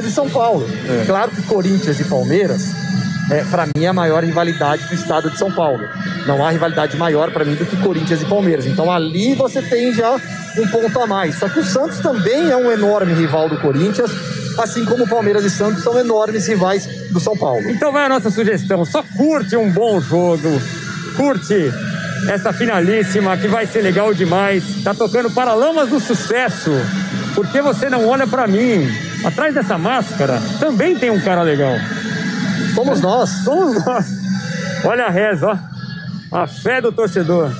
e São Paulo. Claro que Corinthians e Palmeiras, para mim, é a maior rivalidade do estado de São Paulo. Não há rivalidade maior para mim do que Corinthians e Palmeiras. Então ali você tem já um ponto a mais. Só que o Santos também é um enorme rival do Corinthians, assim como o Palmeiras e Santos são enormes rivais do São Paulo. Então vai a nossa sugestão, só curte um bom jogo, curte essa finalíssima que vai ser legal demais. Tá tocando Paralamas do Sucesso. Por que você não olha pra mim? Atrás dessa máscara também tem um cara legal. Somos nós. Somos nós. Olha a reza, ó. A fé do torcedor.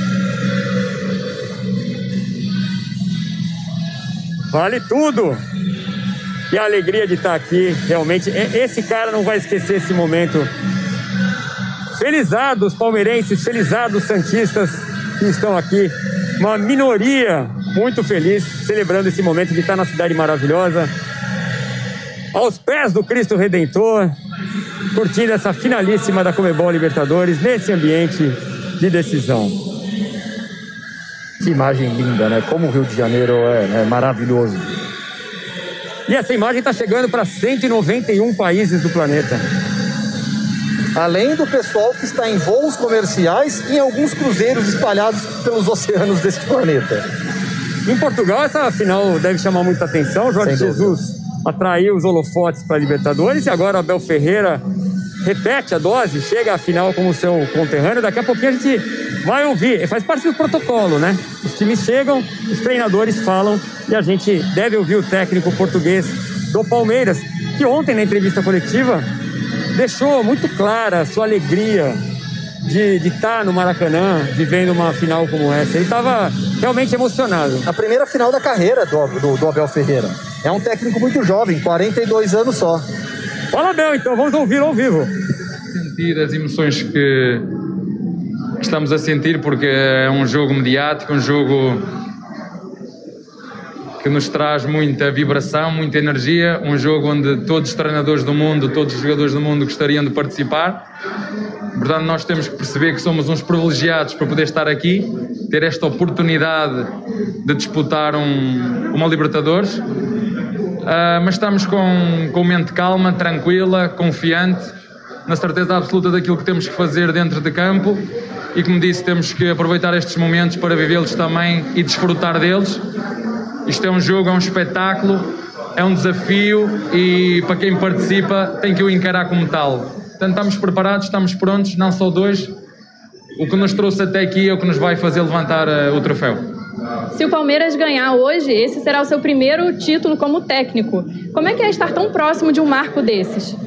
Vale tudo. E a alegria de estar aqui, realmente. Esse cara não vai esquecer esse momento. Felizados palmeirenses, felizados santistas que estão aqui. Uma minoria muito feliz, celebrando esse momento de estar na cidade maravilhosa. Aos pés do Cristo Redentor, curtindo essa finalíssima da Conmebol Libertadores, nesse ambiente de decisão. Que imagem linda, né? Como o Rio de Janeiro é maravilhoso. E essa imagem está chegando para 191 países do planeta. Além do pessoal que está em voos comerciais e em alguns cruzeiros espalhados pelos oceanos deste planeta. Em Portugal, essa final deve chamar muita atenção. Jorge Jesus atraiu os holofotes para a Libertadores e agora Abel Ferreira repete a dose, chega à final como seu conterrâneo. Daqui a pouquinho a gente vai ouvir, faz parte do protocolo, né? Os times chegam, os treinadores falam e a gente deve ouvir o técnico português do Palmeiras, que ontem na entrevista coletiva deixou muito clara a sua alegria de estar no Maracanã, vivendo uma final como essa. Ele estava realmente emocionado. A primeira final da carreira do Abel Ferreira. É um técnico muito jovem, 42 anos só. Fala, Abel, então, vamos ouvir ao vivo. Sentir as emoções que estamos a sentir, porque é um jogo mediático, um jogo que nos traz muita vibração, muita energia, um jogo onde todos os treinadores do mundo, todos os jogadores do mundo gostariam de participar. Portanto, nós temos que perceber que somos uns privilegiados para poder estar aqui, ter esta oportunidade de disputar uma Libertadores, mas estamos com mente calma, tranquila, confiante, na certeza absoluta daquilo que temos que fazer dentro de campo e, como disse, temos que aproveitar estes momentos para vivê-los também e desfrutar deles. Isto é um jogo, é um espetáculo, é um desafio e para quem participa tem que o encarar como tal. Portanto, estamos preparados, estamos prontos, não só dois. O que nos trouxe até aqui é o que nos vai fazer levantar o troféu. Se o Palmeiras ganhar hoje, esse será o seu primeiro título como técnico. Como é que é estar tão próximo de um marco desses?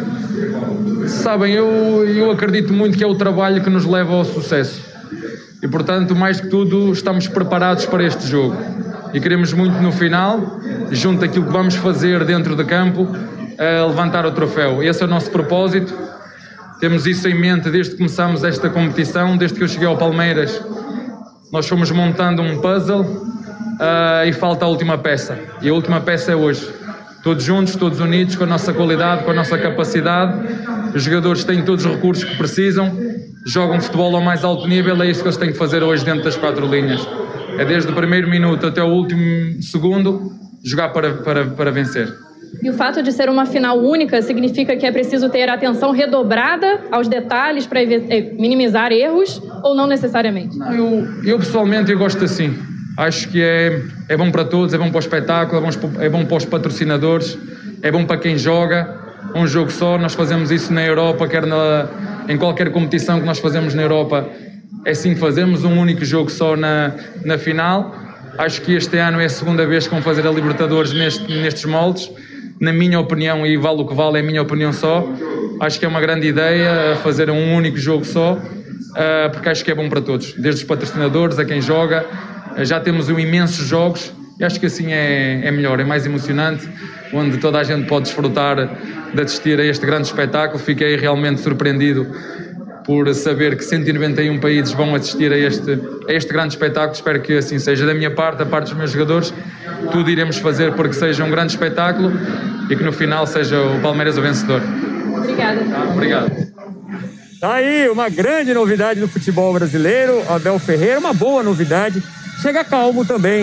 Sabem, eu acredito muito que é o trabalho que nos leva ao sucesso. E, portanto, mais que tudo, estamos preparados para este jogo. E queremos muito no final, junto daquilo que vamos fazer dentro de campo, levantar o troféu. Esse é o nosso propósito. Temos isso em mente desde que começamos esta competição, desde que eu cheguei ao Palmeiras. Nós fomos montando um puzzle e falta a última peça. E a última peça é hoje. Todos juntos, todos unidos, com a nossa qualidade, com a nossa capacidade. Os jogadores têm todos os recursos que precisam, jogam futebol ao mais alto nível, é isso que eles têm que fazer hoje dentro das 4 linhas. É desde o primeiro minuto até o último segundo, jogar para vencer. E o fato de ser uma final única significa que é preciso ter atenção redobrada aos detalhes para minimizar erros ou não necessariamente? Eu pessoalmente eu gosto assim. Acho que é bom para todos, é bom para o espetáculo, é bom para os patrocinadores, é bom para quem joga. Um jogo só, nós fazemos isso na Europa, quer em qualquer competição que nós fazemos na Europa, é assim que fazemos, um único jogo só na final. Acho que este ano é a segunda vez que vão fazer a Libertadores nestes moldes. Na minha opinião, e vale o que vale, é a minha opinião só, acho que é uma grande ideia fazer um único jogo só, porque acho que é bom para todos, desde os patrocinadores a quem joga. Já temos imensos jogos e acho que assim é melhor, é mais emocionante, onde toda a gente pode desfrutar de assistir a este grande espetáculo. Fiquei realmente surpreendido por saber que 191 países vão assistir a este grande espetáculo. Espero que assim seja. Da minha parte, da parte dos meus jogadores, tudo iremos fazer porque seja um grande espetáculo e que no final seja o Palmeiras o vencedor. Obrigada. Obrigado. Tá aí uma grande novidade do futebol brasileiro, Abel Ferreira, uma boa novidade. Chega calmo também,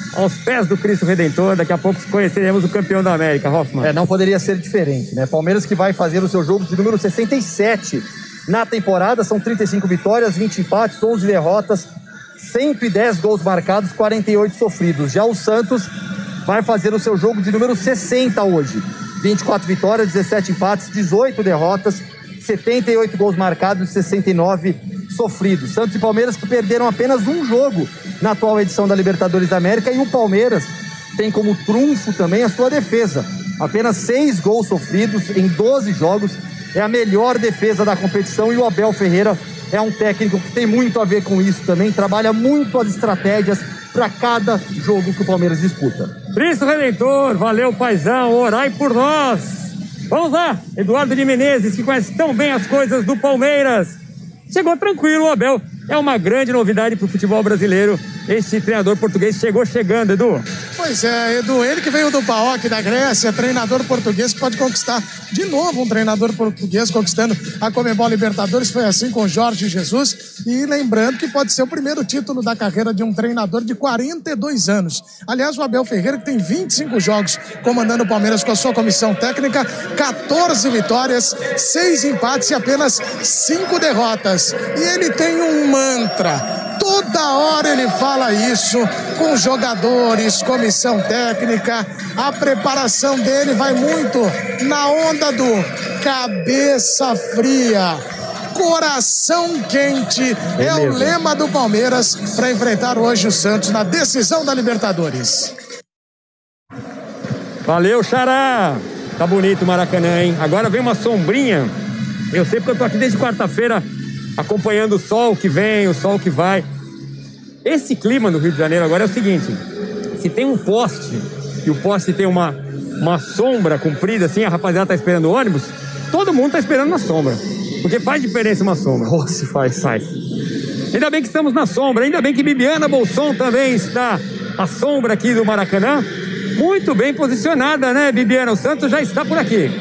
aos pés do Cristo Redentor. Daqui a pouco conheceremos o campeão da América, Hoffman. Não poderia ser diferente, né? Palmeiras que vai fazer o seu jogo de número 67 na temporada. São 35 vitórias, 20 empates, 11 derrotas, 110 gols marcados, 48 sofridos. Já o Santos vai fazer o seu jogo de número 60 hoje. 24 vitórias, 17 empates, 18 derrotas, 78 gols marcados e 69 sofridos. Santos e Palmeiras que perderam apenas um jogo na atual edição da Libertadores da América, e o Palmeiras tem como trunfo também a sua defesa. Apenas 6 gols sofridos em 12 jogos. É a melhor defesa da competição, e o Abel Ferreira é um técnico que tem muito a ver com isso também. Trabalha muito as estratégias para cada jogo que o Palmeiras disputa. Cristo Redentor, valeu, paizão, orai por nós. Vamos lá, Eduardo de Menezes, que conhece tão bem as coisas do Palmeiras. Chegou tranquilo, o Abel. É uma grande novidade para o futebol brasileiro. Esse treinador português chegou chegando, Edu. Pois é, Edu, ele que veio do PAOK da Grécia, treinador português que pode conquistar de novo um treinador português conquistando a Conmebol Libertadores. Foi assim com Jorge Jesus, e lembrando que pode ser o primeiro título da carreira de um treinador de 42 anos. Aliás, o Abel Ferreira, que tem 25 jogos comandando o Palmeiras com a sua comissão técnica, 14 vitórias, 6 empates e apenas 5 derrotas. E ele tem um mantra. Toda hora ele fala isso com jogadores, comissão técnica. A preparação dele vai muito na onda do cabeça fria, coração quente. É o lema do Palmeiras para enfrentar hoje o Santos na decisão da Libertadores. Valeu, Xará. Tá bonito o Maracanã, hein? Agora vem uma sombrinha. Eu sei porque eu tô aqui desde quarta-feira acompanhando o sol que vem, o sol que vai. Esse clima no Rio de Janeiro agora é o seguinte: se tem um poste, e o poste tem uma sombra comprida assim, a rapaziada tá esperando o ônibus, todo mundo tá esperando na sombra, porque faz diferença uma sombra. Oh, se faz. Ainda bem que estamos na sombra, ainda bem que Bibiana Bolson também está à sombra aqui do Maracanã. Muito bem posicionada, né, Bibiana? O Santos já está por aqui.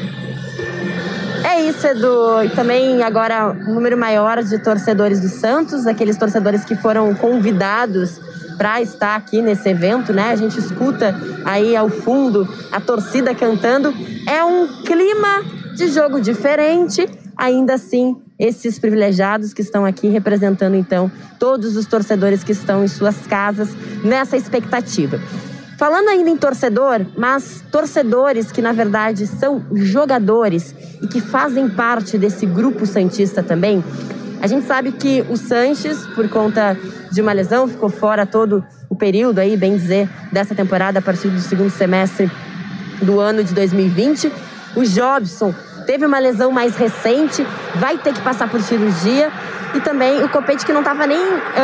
É isso, Edu. E também agora um número maior de torcedores do Santos, aqueles torcedores que foram convidados para estar aqui nesse evento, né? A gente escuta aí ao fundo a torcida cantando. É um clima de jogo diferente. Ainda assim, esses privilegiados que estão aqui representando, então, todos os torcedores que estão em suas casas nessa expectativa. Falando ainda em torcedor, mas torcedores que na verdade são jogadores e que fazem parte desse grupo santista também. A gente sabe que o Sanches, por conta de uma lesão, ficou fora todo o período aí, bem dizer, dessa temporada a partir do segundo semestre do ano de 2020. O Jobson teve uma lesão mais recente, vai ter que passar por cirurgia. E também o Copete, que não estava nem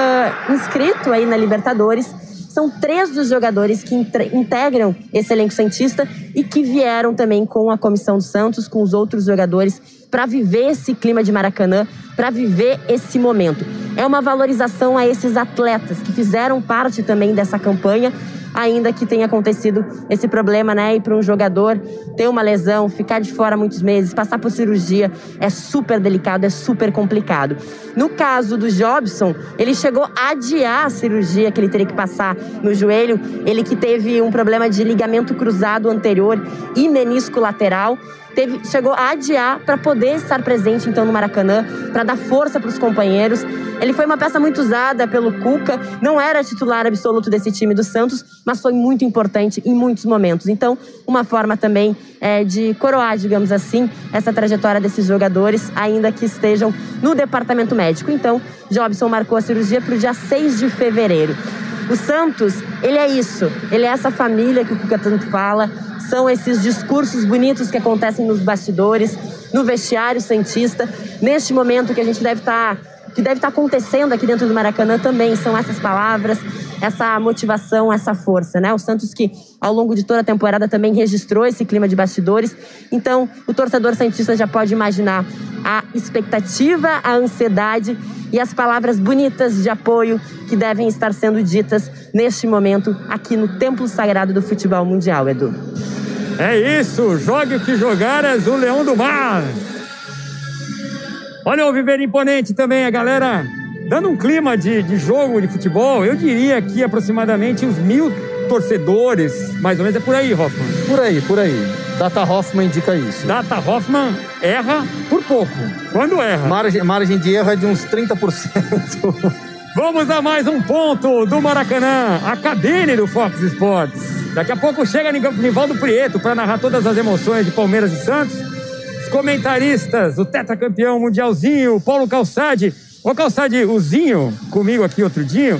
inscrito aí na Libertadores. São 3 dos jogadores que integram esse elenco santista e que vieram também com a comissão do Santos, com os outros jogadores, para viver esse clima de Maracanã, para viver esse momento. É uma valorização a esses atletas que fizeram parte também dessa campanha, ainda que tenha acontecido esse problema, né? E para um jogador ter uma lesão, ficar de fora muitos meses, passar por cirurgia, é super delicado, é super complicado. No caso do Jobson, ele chegou a adiar a cirurgia que ele teria que passar no joelho, ele que teve um problema de ligamento cruzado anterior e menisco lateral, chegou a adiar para poder estar presente então no Maracanã, para dar força para os companheiros. Ele foi uma peça muito usada pelo Cuca, não era titular absoluto desse time do Santos, mas foi muito importante em muitos momentos. Então, uma forma também de coroar, digamos assim, essa trajetória desses jogadores, ainda que estejam no departamento médico. Então, Jobson marcou a cirurgia para o dia 6 de fevereiro. O Santos, ele é isso, ele é essa família que o Cuca tanto fala, são esses discursos bonitos que acontecem nos bastidores, no vestiário santista. Neste momento que a gente deve estar acontecendo aqui dentro do Maracanã também, são essas palavras, essa motivação, essa força, né? O Santos que ao longo de toda a temporada também registrou esse clima de bastidores. Então, o torcedor santista já pode imaginar a expectativa, a ansiedade e as palavras bonitas de apoio que devem estar sendo ditas neste momento aqui no Templo Sagrado do Futebol Mundial, Edu. É isso, jogue o que jogaras, o Leão do Mar. Olha o Viver Imponente também, a galera dando um clima de jogo de futebol. Eu diria que aproximadamente uns 1.000 torcedores, mais ou menos. É por aí, Hoffman? Por aí. Data Hoffman indica isso. Data Hoffman erra por pouco. Quando erra? Margem de erro é de uns 30%. Vamos a mais um ponto do Maracanã, a cabine do Fox Sports. Daqui a pouco chega Nivaldo Prieto para narrar todas as emoções de Palmeiras e Santos. Os comentaristas, o tetracampeão mundialzinho, Paulo Calçade. Ô Calçade, o Zinho, comigo aqui outro dia,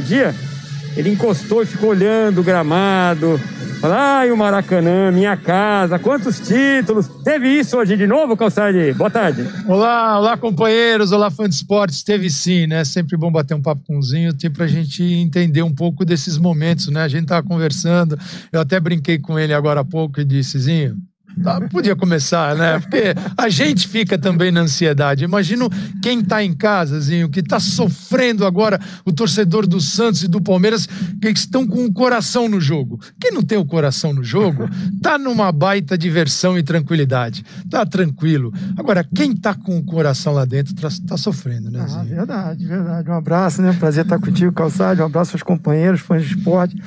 ele encostou e ficou olhando o gramado. Fala, ai, o Maracanã, minha casa, quantos títulos. Teve isso hoje de novo, Calçade? Boa tarde. Olá, companheiros, olá, fã de esportes. Teve sim, né? Sempre bom bater um papo com o Zinho, pra gente entender um pouco desses momentos, né? A gente tava conversando, eu até brinquei com ele agora há pouco e disse, Zinho, podia começar, né? Porque a gente fica também na ansiedade. Imagino quem tá em casa, Zinho, que tá sofrendo agora, o torcedor do Santos e do Palmeiras, que estão com o coração no jogo. Quem não tem o coração no jogo, tá numa baita diversão e tranquilidade. Tá tranquilo. Agora, quem tá com o coração lá dentro tá sofrendo, né, Zinho? Verdade. Um abraço, né? Prazer estar contigo, Calçade. Um abraço aos companheiros, fãs de esporte.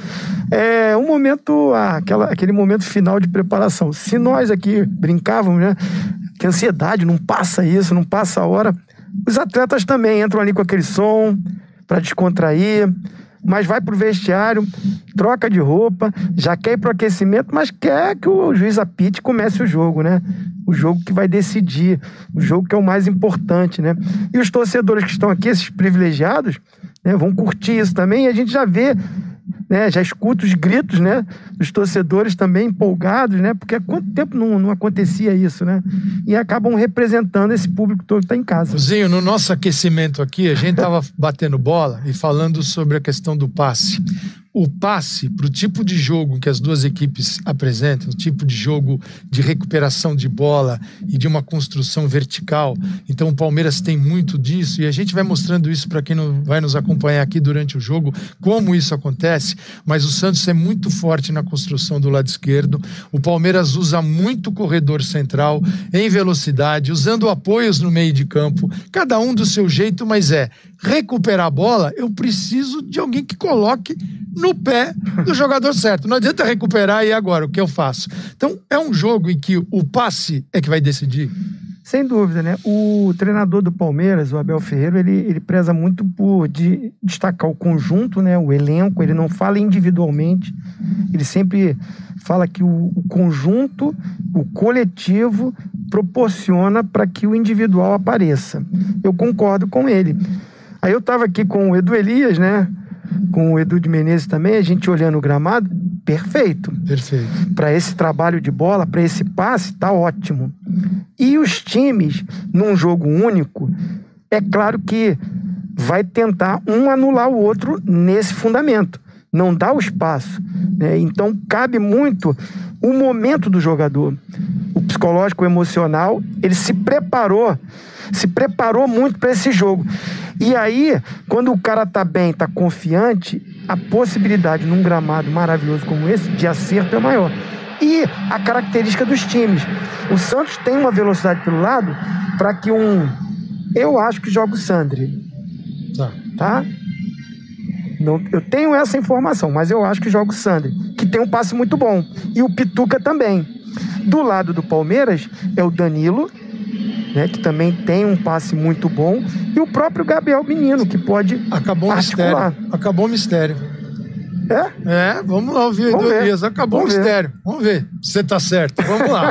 É um momento, aquele momento final de preparação. Se nós aqui brincávamos, né? Que ansiedade, não passa isso, não passa a hora. Os atletas também entram ali com aquele som para descontrair, mas vai pro vestiário, troca de roupa, já quer ir pro aquecimento, mas quer que o juiz apite e comece o jogo, né? O jogo que vai decidir, o jogo que é o mais importante, né? E os torcedores que estão aqui, esses privilegiados, né, vão curtir isso também, e a gente já vê, né, já escuta os gritos, né, dos torcedores também empolgados, né, porque há quanto tempo não acontecia isso, né, e acabam representando esse público todo que está em casa. Zinho, no nosso aquecimento aqui, a gente estava batendo bola e falando sobre a questão do passe. O passe, para o tipo de jogo que as duas equipes apresentam, o tipo de jogo de recuperação de bola e de uma construção vertical, então o Palmeiras tem muito disso, e a gente vai mostrando isso para quem vai nos acompanhar aqui durante o jogo, como isso acontece, mas o Santos é muito forte na construção do lado esquerdo, o Palmeiras usa muito o corredor central, em velocidade, usando apoios no meio de campo, cada um do seu jeito, mas recuperar a bola, eu preciso de alguém que coloque no pé do jogador certo. Não adianta recuperar e agora, o que eu faço? Então, é um jogo em que o passe é que vai decidir? Sem dúvida, né? O treinador do Palmeiras, o Abel Ferreira, ele preza muito por destacar o conjunto, né? O elenco, ele não fala individualmente, ele sempre fala que o conjunto, o coletivo, proporciona para que o individual apareça. Eu concordo com ele. Aí eu estava aqui com o Edu Elias, né? Com o Edu de Menezes também, a gente olhando o gramado, perfeito. Para esse trabalho de bola, para esse passe, tá ótimo. E os times, num jogo único, é claro que vai tentar um anular o outro nesse fundamento. Não dá o espaço, né? Então cabe muito o momento do jogador. O psicológico, o emocional, ele se preparou muito para esse jogo. E aí, quando o cara tá bem, tá confiante, a possibilidade num gramado maravilhoso como esse de acerto é maior. E a característica dos times. O Santos tem uma velocidade pelo lado para que eu acho que joga o Sandri. Tá? Não, eu tenho essa informação, mas eu acho que joga o Sandri, que tem um passe muito bom. E o Pituca também. Do lado do Palmeiras é o Danilo, né, que também tem um passe muito bom, e o próprio Gabriel Menino, que pode articular. Acabou o mistério. Vamos lá ouvir o Elias. Acabou o mistério. Vamos ver se você tá certo. Vamos lá.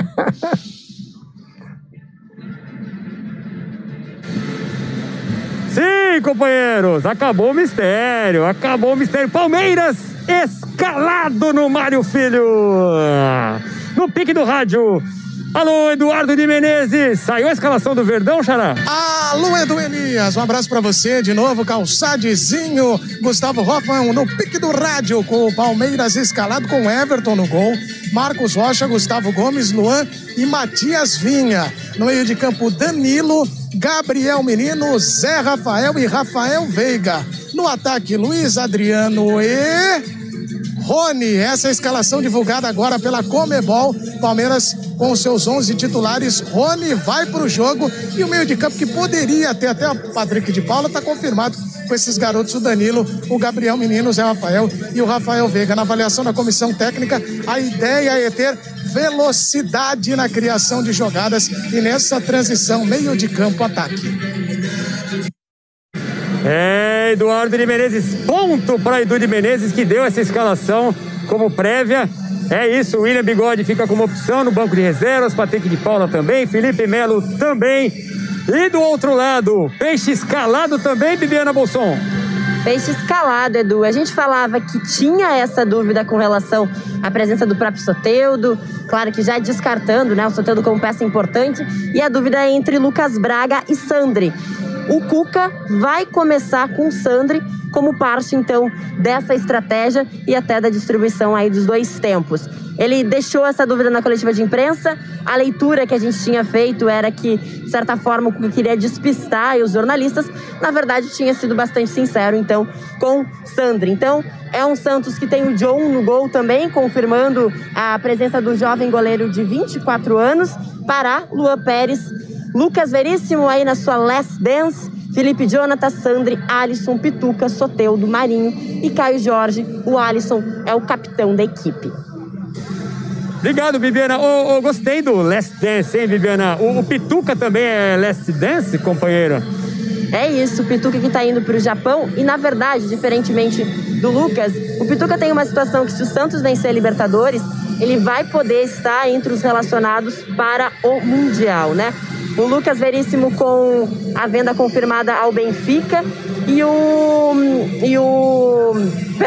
Sim, companheiros, acabou o mistério. Palmeiras escalado no Mário Filho. No pique do rádio. Alô, Eduardo de Menezes. Saiu a escalação do Verdão, Xará? Alô, Edu Elias. Um abraço pra você de novo, Calçadezinho. Gustavo Hoffman no pique do rádio, com o Palmeiras escalado com Everton no gol, Marcos Rocha, Gustavo Gomes, Luan e Matias Vinha. No meio de campo, Danilo, Gabriel Menino, Zé Rafael e Rafael Veiga. No ataque, Luiz Adriano e Rony. Essa é a escalação divulgada agora pela Conmebol. Palmeiras com os seus 11 titulares. Rony vai para o jogo, e o meio de campo, que poderia ter até o Patrick de Paula, está confirmado com esses garotos, o Danilo, o Gabriel Menino, o Zé Rafael e o Rafael Veiga. Na avaliação da comissão técnica, a ideia é ter velocidade na criação de jogadas e nessa transição meio de campo ataque. Eduardo de Menezes, ponto para Edu de Menezes, que deu essa escalação como prévia. É isso, William Bigode fica como opção no banco de reservas, Patrick de Paula também, Felipe Melo também. E do outro lado, Peixe escalado também, Bibiana Bolson. Peixe escalado, Edu. A gente falava que tinha essa dúvida com relação à presença do próprio Soteldo, claro que já descartando, né, o Soteldo como peça importante, e a dúvida é entre Lucas Braga e Sandri. O Cuca vai começar com o Sandri como parte, então, dessa estratégia e até da distribuição aí dos dois tempos. Ele deixou essa dúvida na coletiva de imprensa. A leitura que a gente tinha feito era que, de certa forma, o Cuca queria despistar os jornalistas. Na verdade, tinha sido bastante sincero, então, com Sandri. Então, é um Santos que tem o John no gol também, confirmando a presença do jovem goleiro de 24 anos, Pará, Luan Pérez, Lucas Veríssimo aí na sua last dance, Felipe Jonathan, Sandri, Alisson, Pituca, Soteldo, Marinho e Caio Jorge. O Alisson é o capitão da equipe. Obrigado, Bibiana. Gostei do Last Dance, hein, Bibiana? O Pituca também é Last Dance, companheira? É isso, o Pituca que tá indo pro Japão. E, na verdade, diferentemente do Lucas, o Pituca tem uma situação que, se o Santos vencer a Libertadores, ele vai poder estar entre os relacionados para o Mundial, né? O Lucas Veríssimo com a venda confirmada ao Benfica e o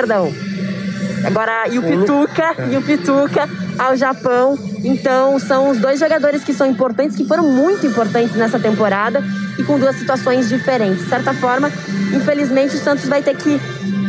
Pituca ao Japão. Então, são os dois jogadores que são importantes, que foram muito importantes nessa temporada e com duas situações diferentes. De certa forma, infelizmente, o Santos vai ter que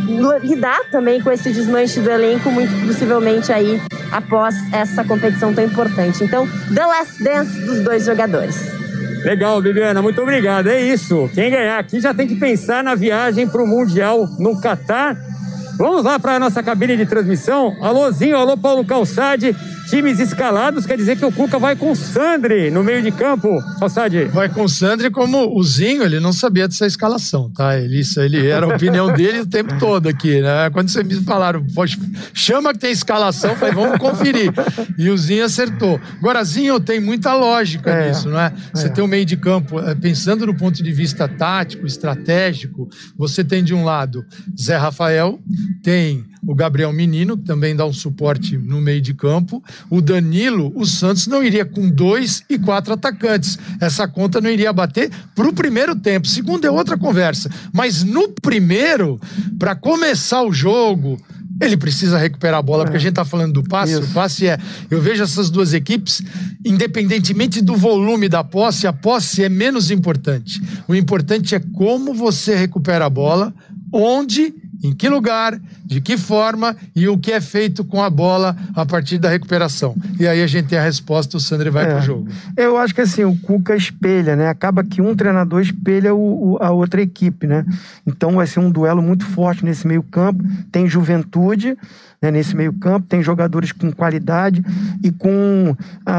lidar também com esse desmanche do elenco, muito possivelmente aí após essa competição tão importante. Então, the last dance dos dois jogadores. Legal, Bibiana, muito obrigado. É isso. Quem ganhar aqui já tem que pensar na viagem para o Mundial no Catar. Vamos lá para a nossa cabine de transmissão. Alôzinho, alô Paulo Calçade. Times escalados, quer dizer que o Cuca vai com o Sandri no meio de campo, Calçade? Vai com o Sandri, como o Zinho, ele não sabia dessa escalação, tá? Ele era a opinião dele o tempo todo aqui, né? Quando vocês me falaram, chama que tem escalação, eu falei, vamos conferir. E o Zinho acertou. Agora, Zinho, tem muita lógica nisso, não é? Você tem um meio de campo, pensando no ponto de vista tático, estratégico, você tem de um lado Zé Rafael, tem o Gabriel Menino, que também dá um suporte no meio de campo. O Danilo, o Santos não iria com 2 e 4 atacantes. Essa conta não iria bater pro primeiro tempo. Segundo é outra conversa. Mas no primeiro, para começar o jogo, ele precisa recuperar a bola, porque a gente tá falando do passe. Isso. O passe eu vejo essas duas equipes, independentemente do volume da posse, a posse é menos importante. O importante é como você recupera a bola, onde, em que lugar, de que forma e o que é feito com a bola a partir da recuperação. E aí a gente tem a resposta, o Sandri vai pro jogo. Eu acho que assim, o Cuca espelha, né? Acaba que um treinador espelha a outra equipe, né? Então vai ser um duelo muito forte nesse meio campo. Tem juventude, né, nesse meio campo, tem jogadores com qualidade e com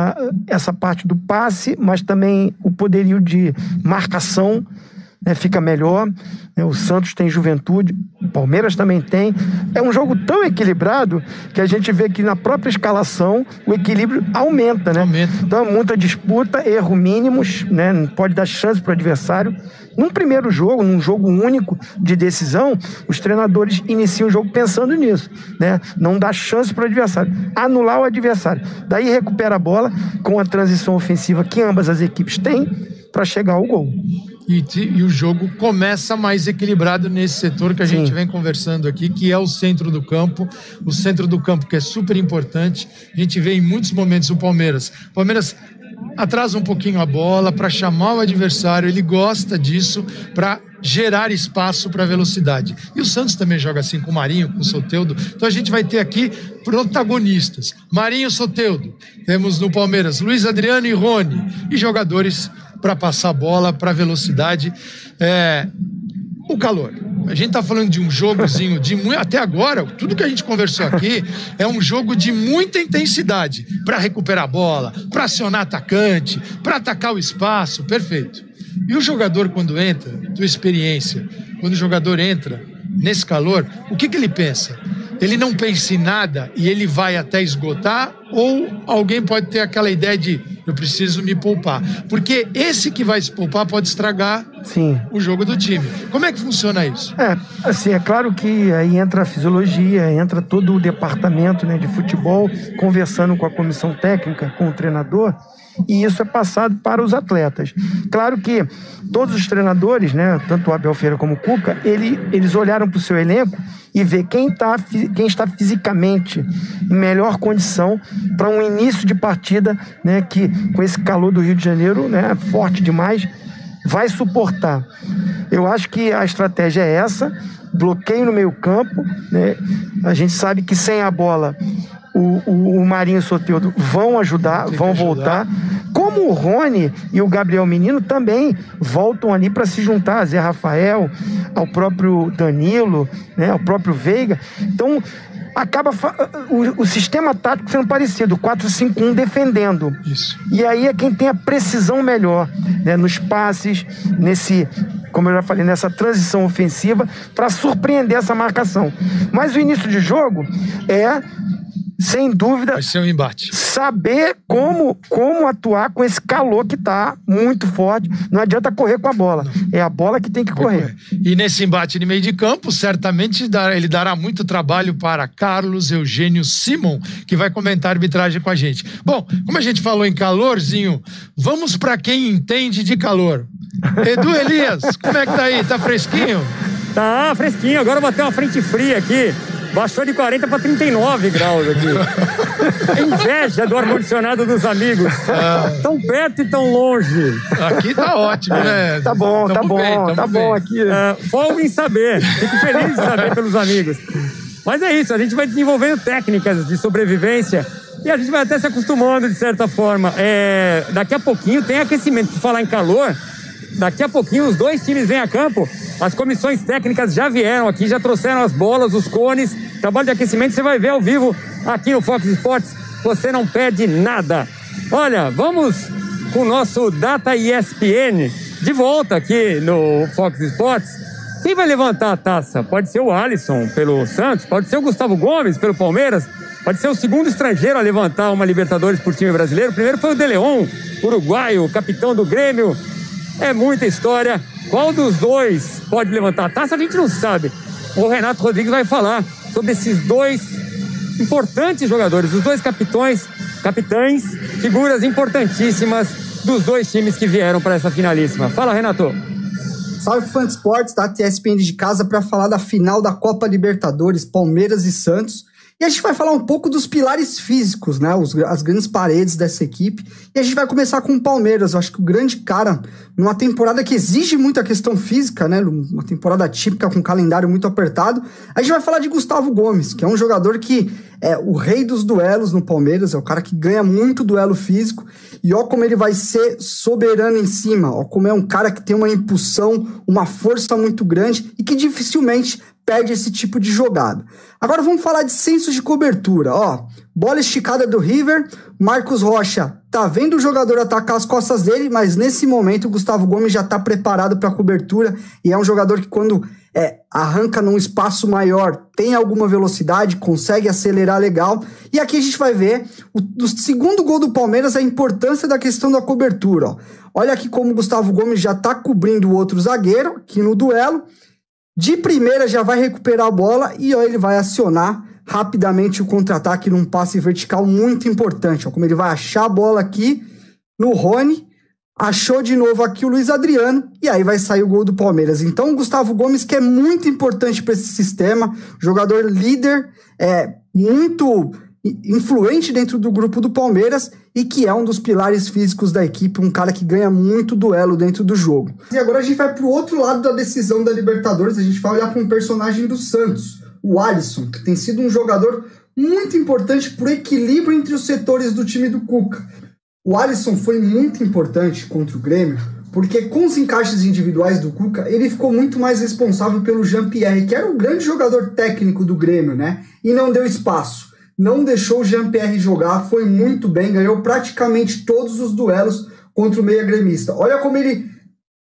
essa parte do passe, mas também o poderio de marcação, né, fica melhor. O Santos tem juventude, o Palmeiras também tem. É um jogo tão equilibrado que a gente vê que na própria escalação o equilíbrio aumenta, né? Então muita disputa, erro mínimos, né? Não pode dar chance para o adversário. Num primeiro jogo, num jogo único de decisão, os treinadores iniciam o jogo pensando nisso, né? Não dá chance para o adversário, anular o adversário. Daí recupera a bola com a transição ofensiva que ambas as equipes têm para chegar ao gol. E o jogo começa mais equilibrado nesse setor que a gente vem conversando aqui, que é o centro do campo. O centro do campo que é super importante. A gente vê em muitos momentos o Palmeiras atrasa um pouquinho a bola para chamar o adversário, ele gosta disso para gerar espaço para velocidade. E o Santos também joga assim com o Marinho, com o Soteldo. Então a gente vai ter aqui protagonistas. Marinho, Soteldo. Temos no Palmeiras Luiz Adriano e Rony. E jogadores para passar a bola, para velocidade. O calor. A gente tá falando de um jogozinho até agora, tudo que a gente conversou aqui é um jogo de muita intensidade para recuperar a bola, para acionar atacante, para atacar o espaço, perfeito. E o jogador, quando entra, tua experiência, quando o jogador entra nesse calor, o que ele pensa? Ele não pensa em nada e ele vai até esgotar, ou alguém pode ter aquela ideia de eu preciso me poupar? Porque esse que vai se poupar pode estragar o jogo do time. Como é que funciona isso? É claro que aí entra a fisiologia, entra todo o departamento, né, de futebol, conversando com a comissão técnica, com o treinador, e isso é passado para os atletas. Claro que todos os treinadores, né, tanto o Abel Ferreira como o Cuca, eles olharam para o seu elenco e vê quem está fisicamente em melhor condição para um início de partida, né, que com esse calor do Rio de Janeiro, né, forte demais, vai suportar. Eu acho que a estratégia é essa, bloqueio no meio campo, né? A gente sabe que sem a bola o Marinho e o Soteldo vão ajudar, vão voltar. Como o Rony e o Gabriel Menino também voltam ali para se juntar a Zé Rafael, ao próprio Danilo, né, ao próprio Veiga. Então, acaba o sistema tático sendo parecido, 4-5-1 defendendo. Isso. E aí é quem tem a precisão melhor, né, nos passes, como eu já falei, nessa transição ofensiva, para surpreender essa marcação. Mas o início de jogo sem dúvida, vai ser um embate. Saber como atuar com esse calor que tá muito forte. Não adianta correr com a bola. É a bola que tem que correr. E nesse embate de meio de campo, certamente ele dará muito trabalho para Carlos Eugênio Simon, que vai comentar a arbitragem com a gente. Bom, como a gente falou em calorzinho, vamos para quem entende de calor. Edu Elias, como é que tá aí? Tá fresquinho? Tá fresquinho. Agora bateu uma frente fria aqui. Baixou de 40 para 39 graus aqui. Inveja do ar-condicionado dos amigos. Tão perto e tão longe. Aqui tá ótimo, né? Tá bom aqui. Folga em saber. Fico feliz de saber pelos amigos. Mas é isso, a gente vai desenvolvendo técnicas de sobrevivência e a gente vai até se acostumando de certa forma. Daqui a pouquinho tem aquecimento. Por falar em calor, daqui a pouquinho os dois times vêm a campo. As comissões técnicas já vieram aqui, já trouxeram as bolas, os cones. Trabalho de aquecimento você vai ver ao vivo aqui no Fox Sports. Você não perde nada. Olha, vamos com o nosso Data ESPN de volta aqui no Fox Sports. Quem vai levantar a taça? Pode ser o Alisson pelo Santos, pode ser o Gustavo Gomes pelo Palmeiras, pode ser o segundo estrangeiro a levantar uma Libertadores por time brasileiro. O primeiro foi o De Leon, uruguaio, capitão do Grêmio. É muita história. Qual dos dois pode levantar a taça? A gente não sabe. O Renato Rodrigues vai falar sobre esses dois importantes jogadores, os dois capitães, figuras importantíssimas dos dois times que vieram para essa finalíssima. Fala, Renato. Salve, fã de esportes, da ESPN de casa para falar da final da Copa Libertadores, Palmeiras e Santos. E a gente vai falar um pouco dos pilares físicos, né? As grandes paredes dessa equipe. E a gente vai começar com o Palmeiras. Eu acho que o grande cara, numa temporada que exige muita questão física, né? Uma temporada típica com um calendário muito apertado. A gente vai falar de Gustavo Gomes, que é um jogador que é o rei dos duelos no Palmeiras. É o cara que ganha muito duelo físico. E ó como ele vai ser soberano em cima. Ó como é um cara que tem uma impulsão, uma força muito grande e que dificilmente perde esse tipo de jogada. Agora vamos falar de senso de cobertura. Ó, bola esticada do River, Marcos Rocha tá vendo o jogador atacar as costas dele, mas nesse momento o Gustavo Gomes já tá preparado para a cobertura e é um jogador que quando arranca num espaço maior, tem alguma velocidade, consegue acelerar legal. E aqui a gente vai ver do segundo gol do Palmeiras a importância da questão da cobertura. Ó. Olha aqui como o Gustavo Gomes já tá cobrindo o outro zagueiro aqui no duelo. De primeira já vai recuperar a bola e ó, ele vai acionar rapidamente o contra-ataque num passe vertical muito importante. Ó, como ele vai achar a bola aqui no Rony, achou de novo aqui o Luiz Adriano e aí vai sair o gol do Palmeiras. Então o Gustavo Gomes, que é muito importante para esse sistema, jogador líder, muito influente dentro do grupo do Palmeiras e que é um dos pilares físicos da equipe, um cara que ganha muito duelo dentro do jogo. E agora a gente vai pro outro lado da decisão da Libertadores, a gente vai olhar para um personagem do Santos, o Alisson, que tem sido um jogador muito importante pro equilíbrio entre os setores do time do Cuca. O Alisson foi muito importante contra o Grêmio, porque com os encaixes individuais do Cuca, ele ficou muito mais responsável pelo Jean-Pierre, que era o grande jogador técnico do Grêmio, né? E não deu espaço. Não deixou o Jean-Pierre jogar, foi muito bem, ganhou praticamente todos os duelos contra o meia gremista. Olha como ele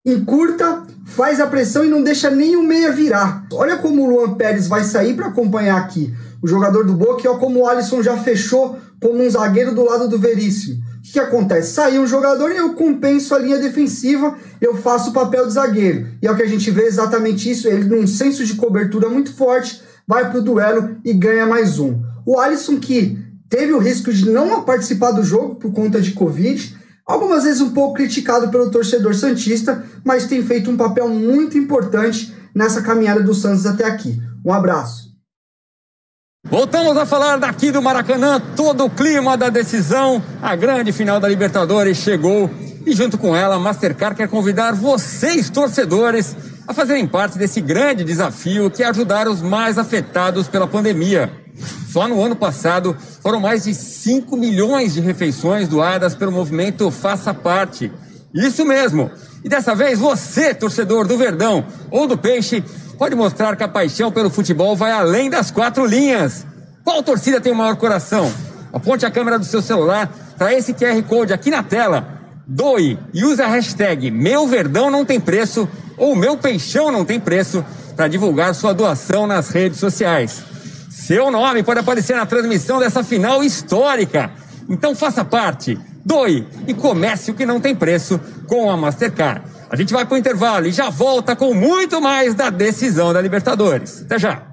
encurta, faz a pressão e não deixa nem o meia virar. Olha como o Luan Pérez vai sair para acompanhar aqui o jogador do Boca, e olha como o Alisson já fechou como um zagueiro do lado do Veríssimo. O que acontece? Saiu um jogador e eu compenso a linha defensiva, eu faço o papel de zagueiro. E é o que a gente vê exatamente isso, ele num senso de cobertura muito forte, vai para o duelo e ganha mais um. O Alisson, que teve o risco de não participar do jogo por conta de Covid, algumas vezes um pouco criticado pelo torcedor santista, mas tem feito um papel muito importante nessa caminhada do Santos até aqui. Um abraço. Voltamos a falar daqui do Maracanã, todo o clima da decisão, a grande final da Libertadores chegou e junto com ela a Mastercard quer convidar vocês, torcedores, a fazerem parte desse grande desafio que é ajudar os mais afetados pela pandemia. Só no ano passado foram mais de 5 milhões de refeições doadas pelo movimento Faça Parte. Isso mesmo! E dessa vez você, torcedor do Verdão ou do Peixe, pode mostrar que a paixão pelo futebol vai além das 4 linhas. Qual torcida tem o maior coração? Aponte a câmera do seu celular para esse QR Code aqui na tela. Doe e use a hashtag Meu Verdão Não Tem Preço ou Meu Peixão Não Tem Preço para divulgar sua doação nas redes sociais. Seu nome pode aparecer na transmissão dessa final histórica. Então faça parte, doe e comece o que não tem preço com a Mastercard. A gente vai para o intervalo e já volta com muito mais da decisão da Libertadores. Até já!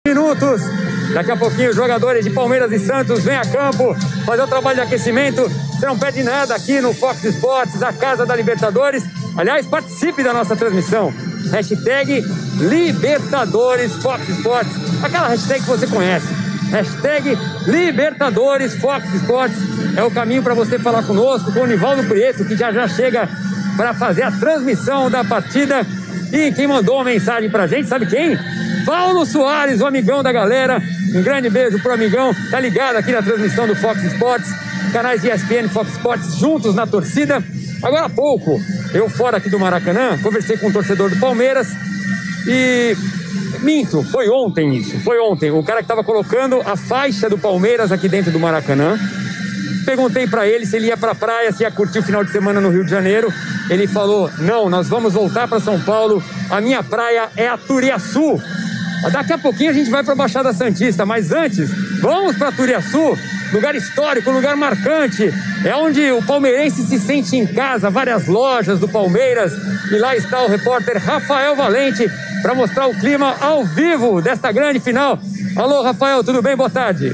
minutos. Daqui a pouquinho os jogadores de Palmeiras e Santos vêm a campo fazer o trabalho de aquecimento. Você não perde nada aqui no Fox Sports, a casa da Libertadores. Aliás, participe da nossa transmissão. Hashtag Libertadores Fox Sports. Aquela hashtag que você conhece. Hashtag Libertadores Fox Sports. É o caminho para você falar conosco, com o Nivaldo Prieto, que já chega para fazer a transmissão da partida. E quem mandou uma mensagem pra gente, sabe quem? Paulo Soares, o amigão da galera. Um grande beijo pro amigão. Tá ligado aqui na transmissão do Fox Sports. Canais ESPN e Fox Sports juntos na torcida. Agora há pouco, eu fora aqui do Maracanã, conversei com um torcedor do Palmeiras e... Minto, foi ontem isso. Foi ontem. O cara que tava colocando a faixa do Palmeiras aqui dentro do Maracanã. Perguntei pra ele se ele ia pra praia, se ia curtir o final de semana no Rio de Janeiro. Ele falou, não, nós vamos voltar pra São Paulo. A minha praia é a Turiaçu. Daqui a pouquinho a gente vai pra Baixada Santista, mas antes, vamos pra Turiaçu, lugar histórico, lugar marcante. É onde o palmeirense se sente em casa, várias lojas do Palmeiras. E lá está o repórter Rafael Valente para mostrar o clima ao vivo desta grande final. Alô, Rafael, tudo bem? Boa tarde.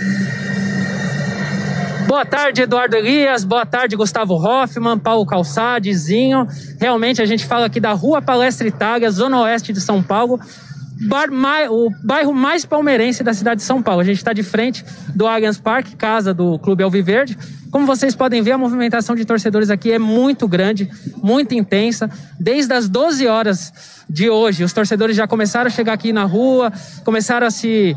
Boa tarde, Eduardo Elias. Boa tarde, Gustavo Hoffman, Paulo Calçade, Zinho. Realmente a gente fala aqui da Rua Palestra Itália, zona oeste de São Paulo. O bairro mais palmeirense da cidade de São Paulo. A gente está de frente do Allianz Parque, casa do Clube Alviverde. Como vocês podem ver, a movimentação de torcedores aqui é muito grande, muito intensa. Desde as 12 horas de hoje, os torcedores já começaram a chegar aqui na rua, começaram a se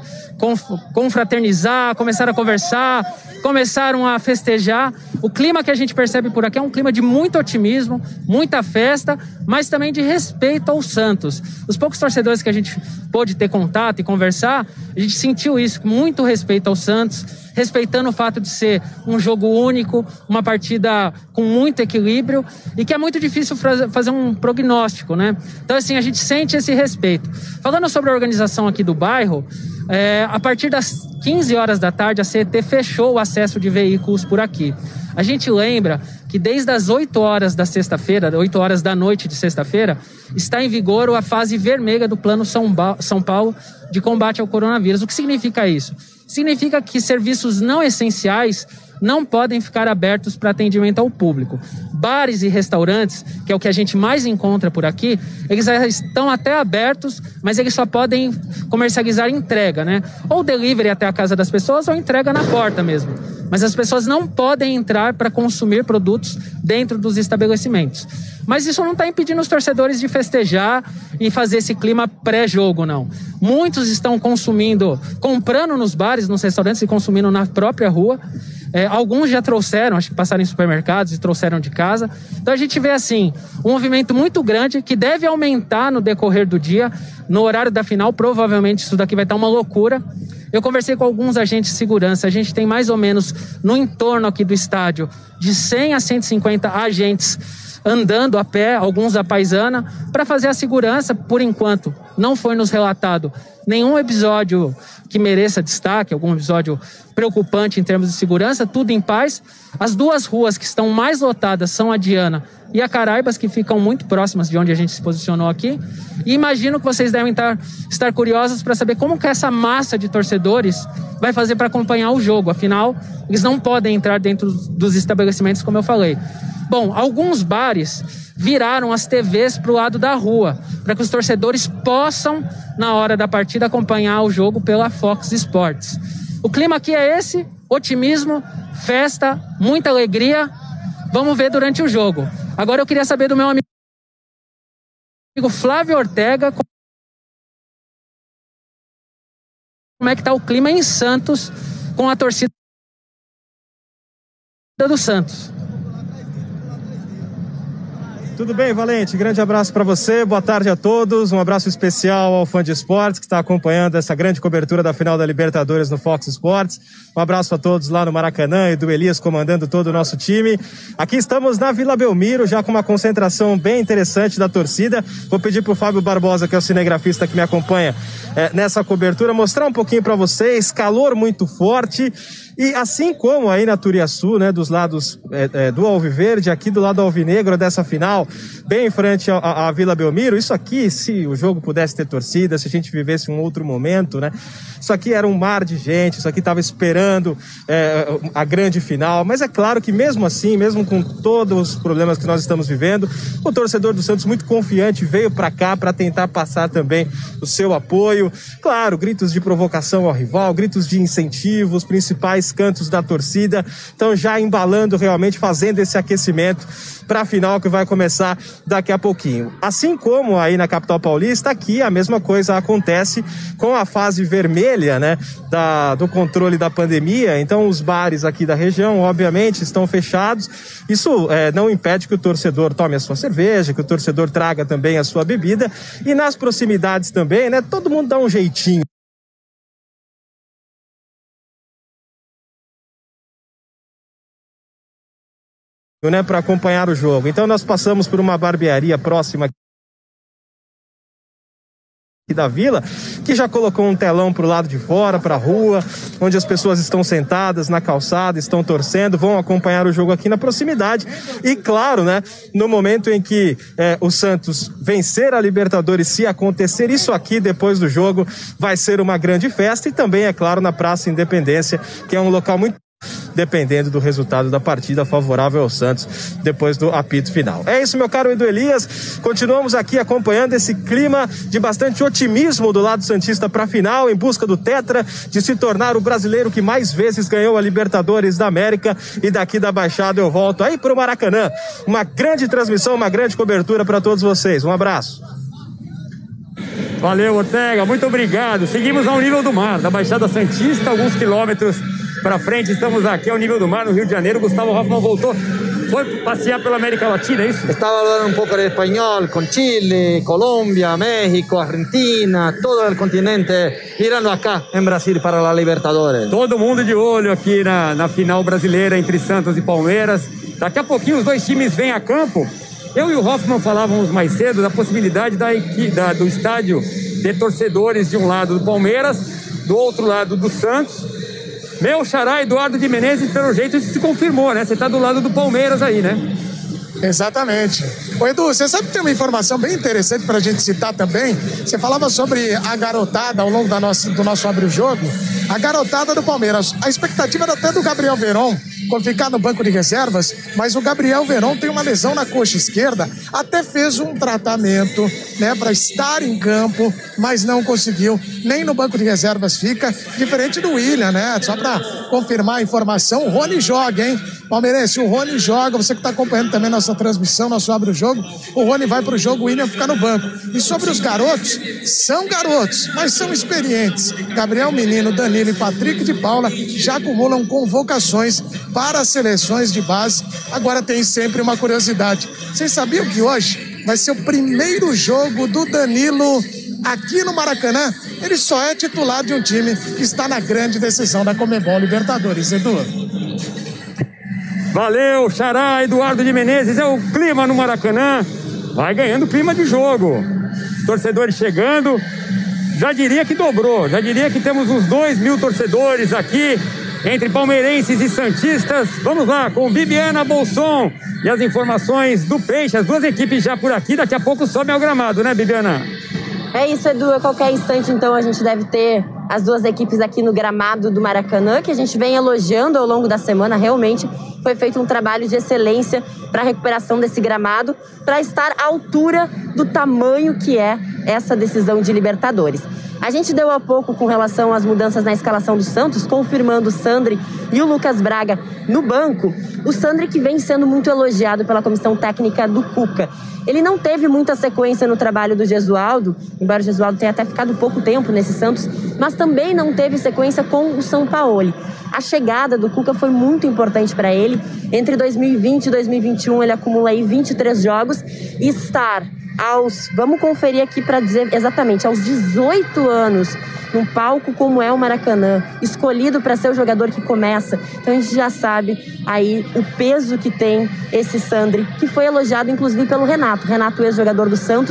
confraternizar, começaram a conversar, começaram a festejar. O clima que a gente percebe por aqui é um clima de muito otimismo, muita festa, mas também de respeito ao Santos. Os poucos torcedores que a gente pôde ter contato e conversar, a gente sentiu isso, muito respeito ao Santos, respeitando o fato de ser um jogo único, uma partida com muito equilíbrio e que é muito difícil fazer um prognóstico, né? Então, assim, a gente sente esse respeito. Falando sobre a organização aqui do bairro, a partir das 15 horas da tarde, a CET fechou o acesso de veículos por aqui. A gente lembra que desde as 8 horas da sexta-feira, 8 horas da noite de sexta-feira, está em vigor a fase vermelha do Plano São Paulo de combate ao coronavírus. O que significa isso? Significa que serviços não essenciais não podem ficar abertos para atendimento ao público. Bares e restaurantes, que é o que a gente mais encontra por aqui, eles já estão até abertos, mas eles só podem comercializar entrega, né? Ou delivery até a casa das pessoas, ou entrega na porta mesmo. Mas as pessoas não podem entrar para consumir produtos dentro dos estabelecimentos. Mas isso não está impedindo os torcedores de festejar e fazer esse clima pré-jogo, não. Muitos estão comprando nos bares, nos restaurantes e consumindo na própria rua. Alguns já trouxeram, acho que passaram em supermercados e trouxeram de casa. Então a gente vê assim, um movimento muito grande que deve aumentar no decorrer do dia. No horário da final, provavelmente isso daqui vai estar uma loucura. Eu conversei com alguns agentes de segurança. A gente tem mais ou menos no entorno aqui do estádio de 100 a 150 agentes andando a pé, alguns a paisana, para fazer a segurança. Por enquanto, não foi nos relatado nenhum episódio que mereça destaque, algum episódio preocupante em termos de segurança, tudo em paz. As duas ruas que estão mais lotadas são a Diana e a Caraibas, que ficam muito próximas de onde a gente se posicionou aqui. E imagino que vocês devem estar curiosos para saber como que essa massa de torcedores vai fazer para acompanhar o jogo. Afinal, eles não podem entrar dentro dos estabelecimentos, como eu falei. Bom, alguns bares viraram as TVs para o lado da rua, para que os torcedores possam, na hora da partida, acompanhar o jogo pela Fox Sports. O clima aqui é esse, otimismo, festa, muita alegria. Vamos ver durante o jogo. Agora eu queria saber do meu amigo Flávio Ortega como é que está o clima em Santos com a torcida do Santos. Tudo bem, Valente? Grande abraço para você, boa tarde a todos, um abraço especial ao fã de esportes que está acompanhando essa grande cobertura da final da Libertadores no Fox Sports. Um abraço a todos lá no Maracanã e do Elias comandando todo o nosso time. Aqui estamos na Vila Belmiro, já com uma concentração bem interessante da torcida. Vou pedir para o Fábio Barbosa, que é o cinegrafista que me acompanha nessa cobertura, mostrar um pouquinho para vocês. Calor muito forte E assim como aí na Turiaçu, né, dos lados do Alviverde, aqui do lado alvinegro dessa final, bem em frente à Vila Belmiro, isso aqui, se o jogo pudesse ter torcida, se a gente vivesse um outro momento, né, isso aqui era um mar de gente, isso aqui estava esperando a grande final, mas é claro que mesmo assim, mesmo com todos os problemas que nós estamos vivendo, o torcedor do Santos muito confiante veio para cá para tentar passar também o seu apoio, claro, gritos de provocação ao rival, gritos de incentivo, os principais cantos da torcida, então já embalando realmente, fazendo esse aquecimento para a final que vai começar daqui a pouquinho. Assim como aí na capital paulista, aqui a mesma coisa acontece com a fase vermelha, né, do controle da pandemia. Então os bares aqui da região, obviamente, estão fechados. Isso não impede que o torcedor tome a sua cerveja, que o torcedor traga também a sua bebida. E nas proximidades também, né, todo mundo dá um jeitinho, né, para acompanhar o jogo. Então nós passamos por uma barbearia próxima aqui da vila, que já colocou um telão para o lado de fora, para a rua, onde as pessoas estão sentadas na calçada, estão torcendo, vão acompanhar o jogo aqui na proximidade. E claro, né, no momento em que o Santos vencer a Libertadores, se acontecer isso aqui depois do jogo, vai ser uma grande festa. E também, é claro, na Praça Independência, que é um local muito, dependendo do resultado da partida, favorável ao Santos depois do apito final. É isso, meu caro Edu Elias, continuamos aqui acompanhando esse clima de bastante otimismo do lado santista para a final, em busca do tetra, de se tornar o brasileiro que mais vezes ganhou a Libertadores da América. E daqui da Baixada eu volto aí para o Maracanã. Uma grande transmissão, uma grande cobertura para todos vocês. Um abraço. Valeu, Ortega, muito obrigado. Seguimos ao nível do mar, da Baixada Santista, alguns quilômetros para frente, estamos aqui ao nível do mar, no Rio de Janeiro. Gustavo Hoffmann voltou, foi passear pela América Latina, é isso? Estaba hablando un poco de español con Chile, Colombia, México, Argentina, todo el continente mirando acá en Brasil para la Libertadores. Todo mundo de olho aqui na final brasileira entre Santos e Palmeiras. Daqui a pouquinho os dois times vêm a campo. Eu e o Hoffmann falávamos mais cedo da possibilidade do estádio ter torcedores de um lado do Palmeiras, do outro lado do Santos. Meu xará Eduardo de Menezes, pelo jeito, isso se confirmou, né? Você tá do lado do Palmeiras aí, né? Exatamente. Ô Edu, você sabe que tem uma informação bem interessante pra gente citar também? Você falava sobre a garotada ao longo do nosso Abre o Jogo. A garotada do Palmeiras. A expectativa era até do Gabriel Veron ficar no banco de reservas, mas o Gabriel Veron tem uma lesão na coxa esquerda, até fez um tratamento, né, para estar em campo, mas não conseguiu, nem no banco de reservas fica, diferente do William, né, só para confirmar a informação, o Rony joga, hein, palmeirense, o Rony joga, você que está acompanhando também nossa transmissão, nosso Abre o Jogo, o Rony vai pro jogo, o William fica no banco. E sobre os garotos, são garotos, mas são experientes. Gabriel Menino, Danilo e Patrick de Paula já acumulam convocações para as seleções de base. Agora tem sempre uma curiosidade. Vocês sabiam que hoje vai ser o primeiro jogo do Danilo aqui no Maracanã? Ele só é titular de um time que está na grande decisão da Conmebol Libertadores, Edu. Valeu, xará Eduardo de Menezes. É o clima no Maracanã. Vai ganhando clima de jogo. Os torcedores chegando. Já diria que dobrou. Já diria que temos uns 2.000 torcedores aqui, entre palmeirenses e santistas. Vamos lá, com Bibiana Bolson e as informações do Peixe. As duas equipes já por aqui. Daqui a pouco sobe ao gramado, né, Bibiana? É isso, Edu. A qualquer instante, então, a gente deve ter as duas equipes aqui no gramado do Maracanã, que a gente vem elogiando ao longo da semana. Realmente foi feito um trabalho de excelência para a recuperação desse gramado, para estar à altura do tamanho que é essa decisão de Libertadores. A gente deu há pouco com relação às mudanças na escalação do Santos, confirmando o Sandri e o Lucas Braga no banco. O Sandri, que vem sendo muito elogiado pela comissão técnica do Cuca. Ele não teve muita sequência no trabalho do Gesualdo, embora o Gesualdo tenha até ficado pouco tempo nesse Santos, mas também não teve sequência com o Sampaoli. A chegada do Cuca foi muito importante para ele. Entre 2020 e 2021 ele acumula aí 23 jogos e estar vamos conferir aqui para dizer exatamente, aos 18 anos, num palco como é o Maracanã, escolhido para ser o jogador que começa. Então a gente já sabe aí o peso que tem esse Sandri, que foi elogiado inclusive pelo Renato, ex-jogador do Santos,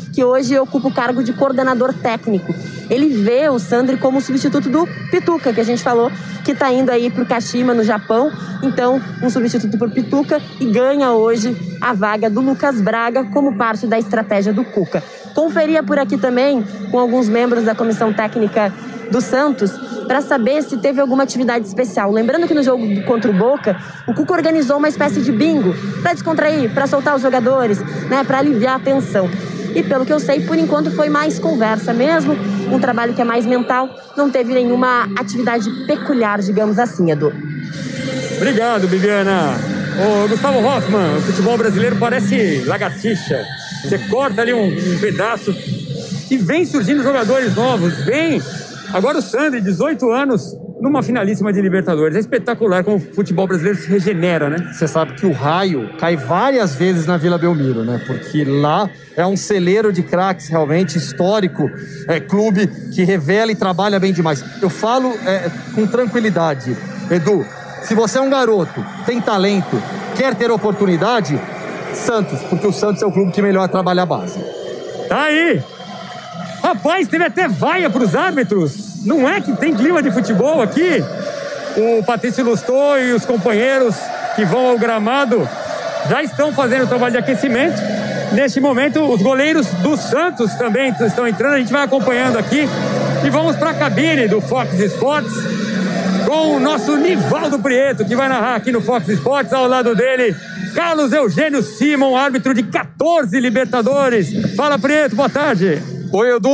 que hoje ocupa o cargo de coordenador técnico. Ele vê o Sandri como substituto do Pituca, que a gente falou que está indo aí para o Kashima, no Japão. Então, um substituto por Pituca, e ganha hoje a vaga do Lucas Braga como parte da estratégia do Cuca. Conferia por aqui também com alguns membros da comissão técnica do Santos para saber se teve alguma atividade especial. Lembrando que no jogo contra o Boca, o Cuca organizou uma espécie de bingo para descontrair, para soltar os jogadores, né, para aliviar a tensão. E pelo que eu sei, por enquanto foi mais conversa mesmo, um trabalho que é mais mental, não teve nenhuma atividade peculiar, digamos assim, Edu. Obrigado, Bibiana. Ô, Gustavo Hoffmann, o futebol brasileiro parece lagartixa. Você corta ali um pedaço e vem surgindo jogadores novos, vem. Agora o Sandri, 18 anos, numa finalíssima de Libertadores. É espetacular como o futebol brasileiro se regenera, né? Você sabe que o raio cai várias vezes na Vila Belmiro, né? Porque lá é um celeiro de craques realmente histórico, clube que revela e trabalha bem demais. Eu falo com tranquilidade, Edu, se você é um garoto, tem talento, quer ter oportunidade, Santos, porque o Santos é o clube que melhor trabalha a base. Tá aí! Rapaz, teve até vaia pros árbitros. Não é que tem clima de futebol aqui? O Patrício Lustô e os companheiros que vão ao gramado já estão fazendo o trabalho de aquecimento. Neste momento, os goleiros do Santos também estão entrando. A gente vai acompanhando aqui e vamos para a cabine do Fox Sports com o nosso Nivaldo Prieto, que vai narrar aqui no Fox Sports. Ao lado dele, Carlos Eugênio Simon, árbitro de 14 Libertadores. Fala, Prieto, boa tarde. Oi, Edu,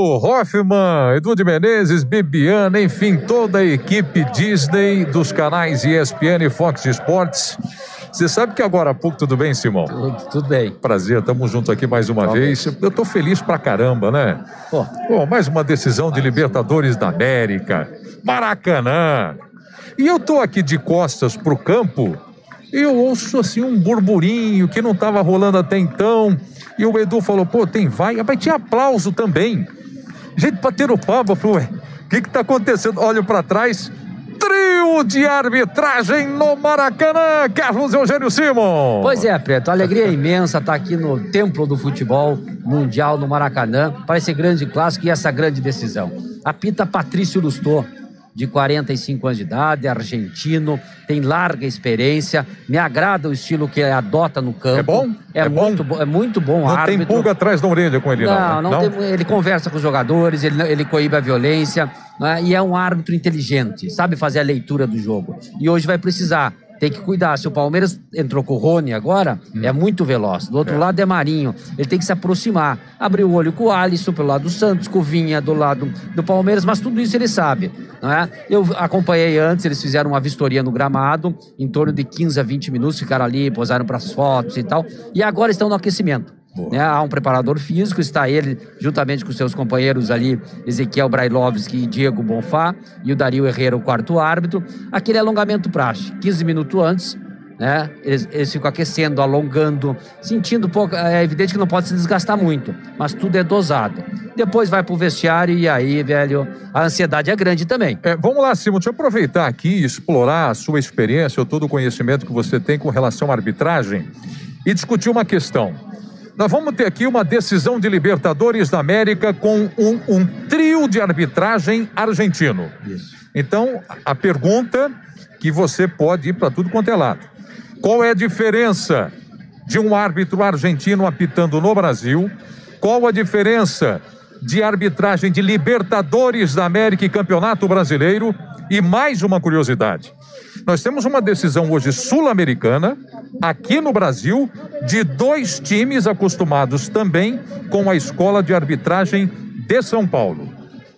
Hoffmann, Edu de Menezes, Bibiana, enfim, toda a equipe Disney dos canais ESPN e Fox Sports. Você sabe que agora há pouco, tudo bem, Simão? Tudo bem. Prazer, estamos juntos aqui mais uma vez. Eu tô feliz pra caramba, né? Pô, mais uma decisão de Libertadores da América, Maracanã. E eu tô aqui de costas pro campo e eu ouço assim um burburinho que não tava rolando até então. E o Edu falou, pô, tem vai. Mas tinha aplauso também. Gente batendo papo. Eu falei, ué, o que tá acontecendo? Olho pra trás, trio de arbitragem no Maracanã. Carlos Eugênio Simon. Pois é, Preto, a alegria é imensa estar aqui no templo do futebol mundial no Maracanã para esse grande clássico e essa grande decisão. Apita Patrício Lustô, de 45 anos de idade, argentino, tem larga experiência, me agrada o estilo que ele adota no campo. É bom? É muito bom não árbitro. Tem pulga atrás da orelha com ele, não? Não tem, ele conversa com os jogadores, ele coíbe a violência, né? E é um árbitro inteligente, sabe fazer a leitura do jogo. E hoje vai precisar. Tem que cuidar. Se o Palmeiras entrou com o Rony agora, é muito veloz. Do outro lado é Marinho. Ele tem que se aproximar. Abrir o olho com o Alisson pelo lado do Santos, com o Vinha do lado do Palmeiras, mas tudo isso ele sabe, não é? Eu acompanhei antes, eles fizeram uma vistoria no gramado, em torno de 15 a 20 minutos, ficaram ali, posaram para as fotos e tal. E agora estão no aquecimento. Né? Há um preparador físico, está ele juntamente com seus companheiros ali, Ezequiel Brailovski e Diego Bonfá, e o Dario Herrera, o quarto árbitro. Aquele alongamento praxe, 15 minutos antes, né? Eles ficam aquecendo, alongando, sentindo um pouco. É evidente que não pode se desgastar muito, mas tudo é dosado. Depois vai pro vestiário e aí, velho, a ansiedade é grande também. Vamos lá, Simão, deixa eu aproveitar aqui e explorar a sua experiência, todo o conhecimento que você tem com relação à arbitragem e discutir uma questão. Nós vamos ter aqui uma decisão de Libertadores da América com um trio de arbitragem argentino. Isso. Então, a pergunta que você pode ir para tudo quanto é lado. Qual é a diferença de um árbitro argentino apitando no Brasil? Qual a diferença de arbitragem de Libertadores da América e Campeonato Brasileiro? E mais uma curiosidade. Nós temos uma decisão hoje sul-americana, aqui no Brasil, de 2 times acostumados também com a escola de arbitragem de São Paulo.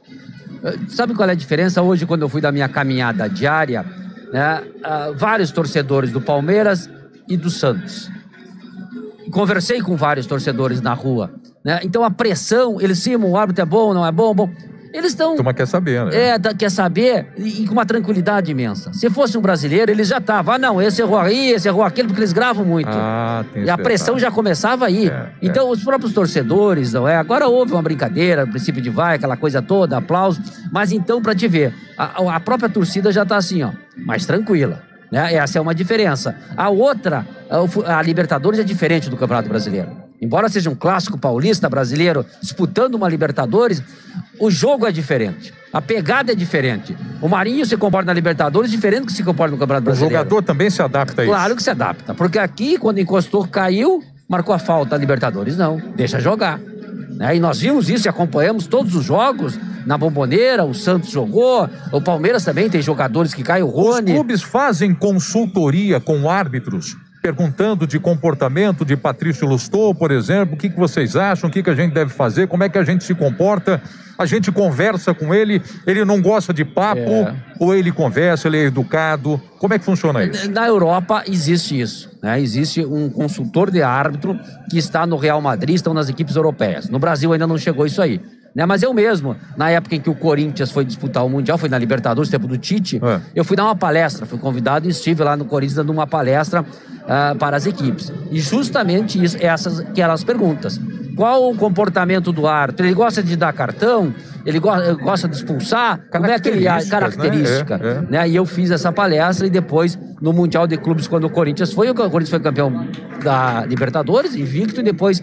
Sabe qual é a diferença? Hoje, quando eu fui da minha caminhada diária, né, vários torcedores do Palmeiras e do Santos. Conversei com vários torcedores na rua, né? Então a pressão, eles Simon, o árbitro é bom, não é bom? Bom. Eles estão... Turma quer saber, né? Quer saber e com uma tranquilidade imensa. Se fosse um brasileiro, eles já estavam, não, esse errou aí, esse errou aquele, porque eles gravam muito. E a pressão já começava aí. Então, os próprios torcedores, não é? Agora houve uma brincadeira, o princípio de vai, aquela coisa toda, aplauso. Mas então, pra te ver, a própria torcida já tá assim, ó, mais tranquila. Né? Essa é uma diferença. A outra, a Libertadores é diferente do Campeonato Brasileiro. Embora seja um clássico paulista brasileiro disputando uma Libertadores, o jogo é diferente. A pegada é diferente. O Marinho se comporta na Libertadores diferente do que se comporta no Campeonato Brasileiro. O jogador também se adapta a isso. Claro que se adapta. Porque aqui, quando encostou, caiu, marcou a falta. A Libertadores não. Deixa jogar. E nós vimos isso e acompanhamos todos os jogos. Na Bombonera, o Santos jogou. O Palmeiras também tem jogadores que caem. O Rony. Os clubes fazem consultoria com árbitros, perguntando de comportamento de Patrício Lustô, por exemplo, o que vocês acham, o que a gente deve fazer, como é que a gente se comporta. A gente conversa com ele, ele não gosta de papo, ou ele conversa, ele é educado. Como é que funciona isso? Na Europa existe isso, né? Existe um consultor de árbitro que está no Real Madrid, estão nas equipes europeias. No Brasil ainda não chegou isso aí. Né? Mas eu mesmo, na época em que o Corinthians foi disputar o Mundial, foi na Libertadores, tempo do Tite, eu fui dar uma palestra, fui convidado e estive lá no Corinthians dando uma palestra para as equipes. E justamente isso, aquelas perguntas. Qual o comportamento do árbitro? Ele gosta de dar cartão? Ele gosta de expulsar? Como é que ele age? Característica. Né? E eu fiz essa palestra e depois, no Mundial de Clubes, quando o Corinthians foi campeão da Libertadores, invicto, e depois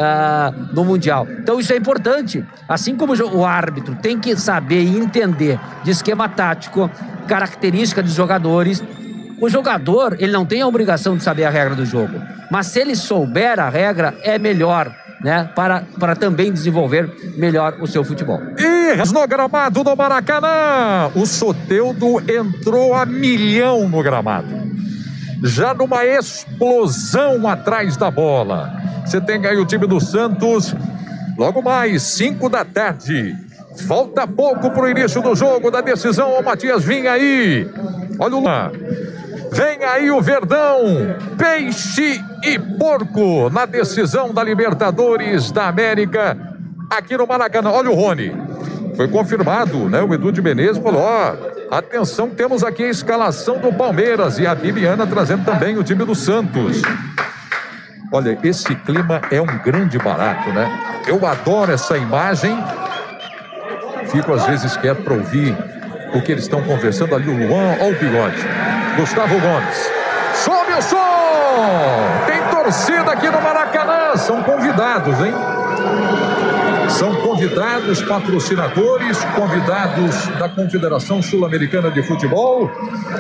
no Mundial. Então isso é importante. Assim como o árbitro tem que saber e entender de esquema tático, característica dos jogadores. O jogador, ele não tem a obrigação de saber a regra do jogo. Mas se ele souber a regra, é melhor, né? Para também desenvolver melhor o seu futebol. E no gramado do Maracanã, o Soteldo entrou a milhão no gramado. Já numa explosão atrás da bola. Você tem aí o time do Santos, logo mais, 5 da tarde. Falta pouco pro início do jogo, da decisão. O Matias vinha aí. Olha o lá. Vem aí o Verdão, Peixe e Porco na decisão da Libertadores da América aqui no Maracanã. Olha o Rony, foi confirmado, né? O Edu de Menezes falou, atenção, temos aqui a escalação do Palmeiras e a Bibiana trazendo também o time do Santos. Olha, esse clima é um grande barato, né? Eu adoro essa imagem. Fico às vezes quieto para ouvir o que eles estão conversando ali, o Luan, olha o bigode. Gustavo Gomes, sobe o som! Tem torcida aqui no Maracanã, são convidados, hein? São convidados, patrocinadores, convidados da Confederação Sul-Americana de Futebol.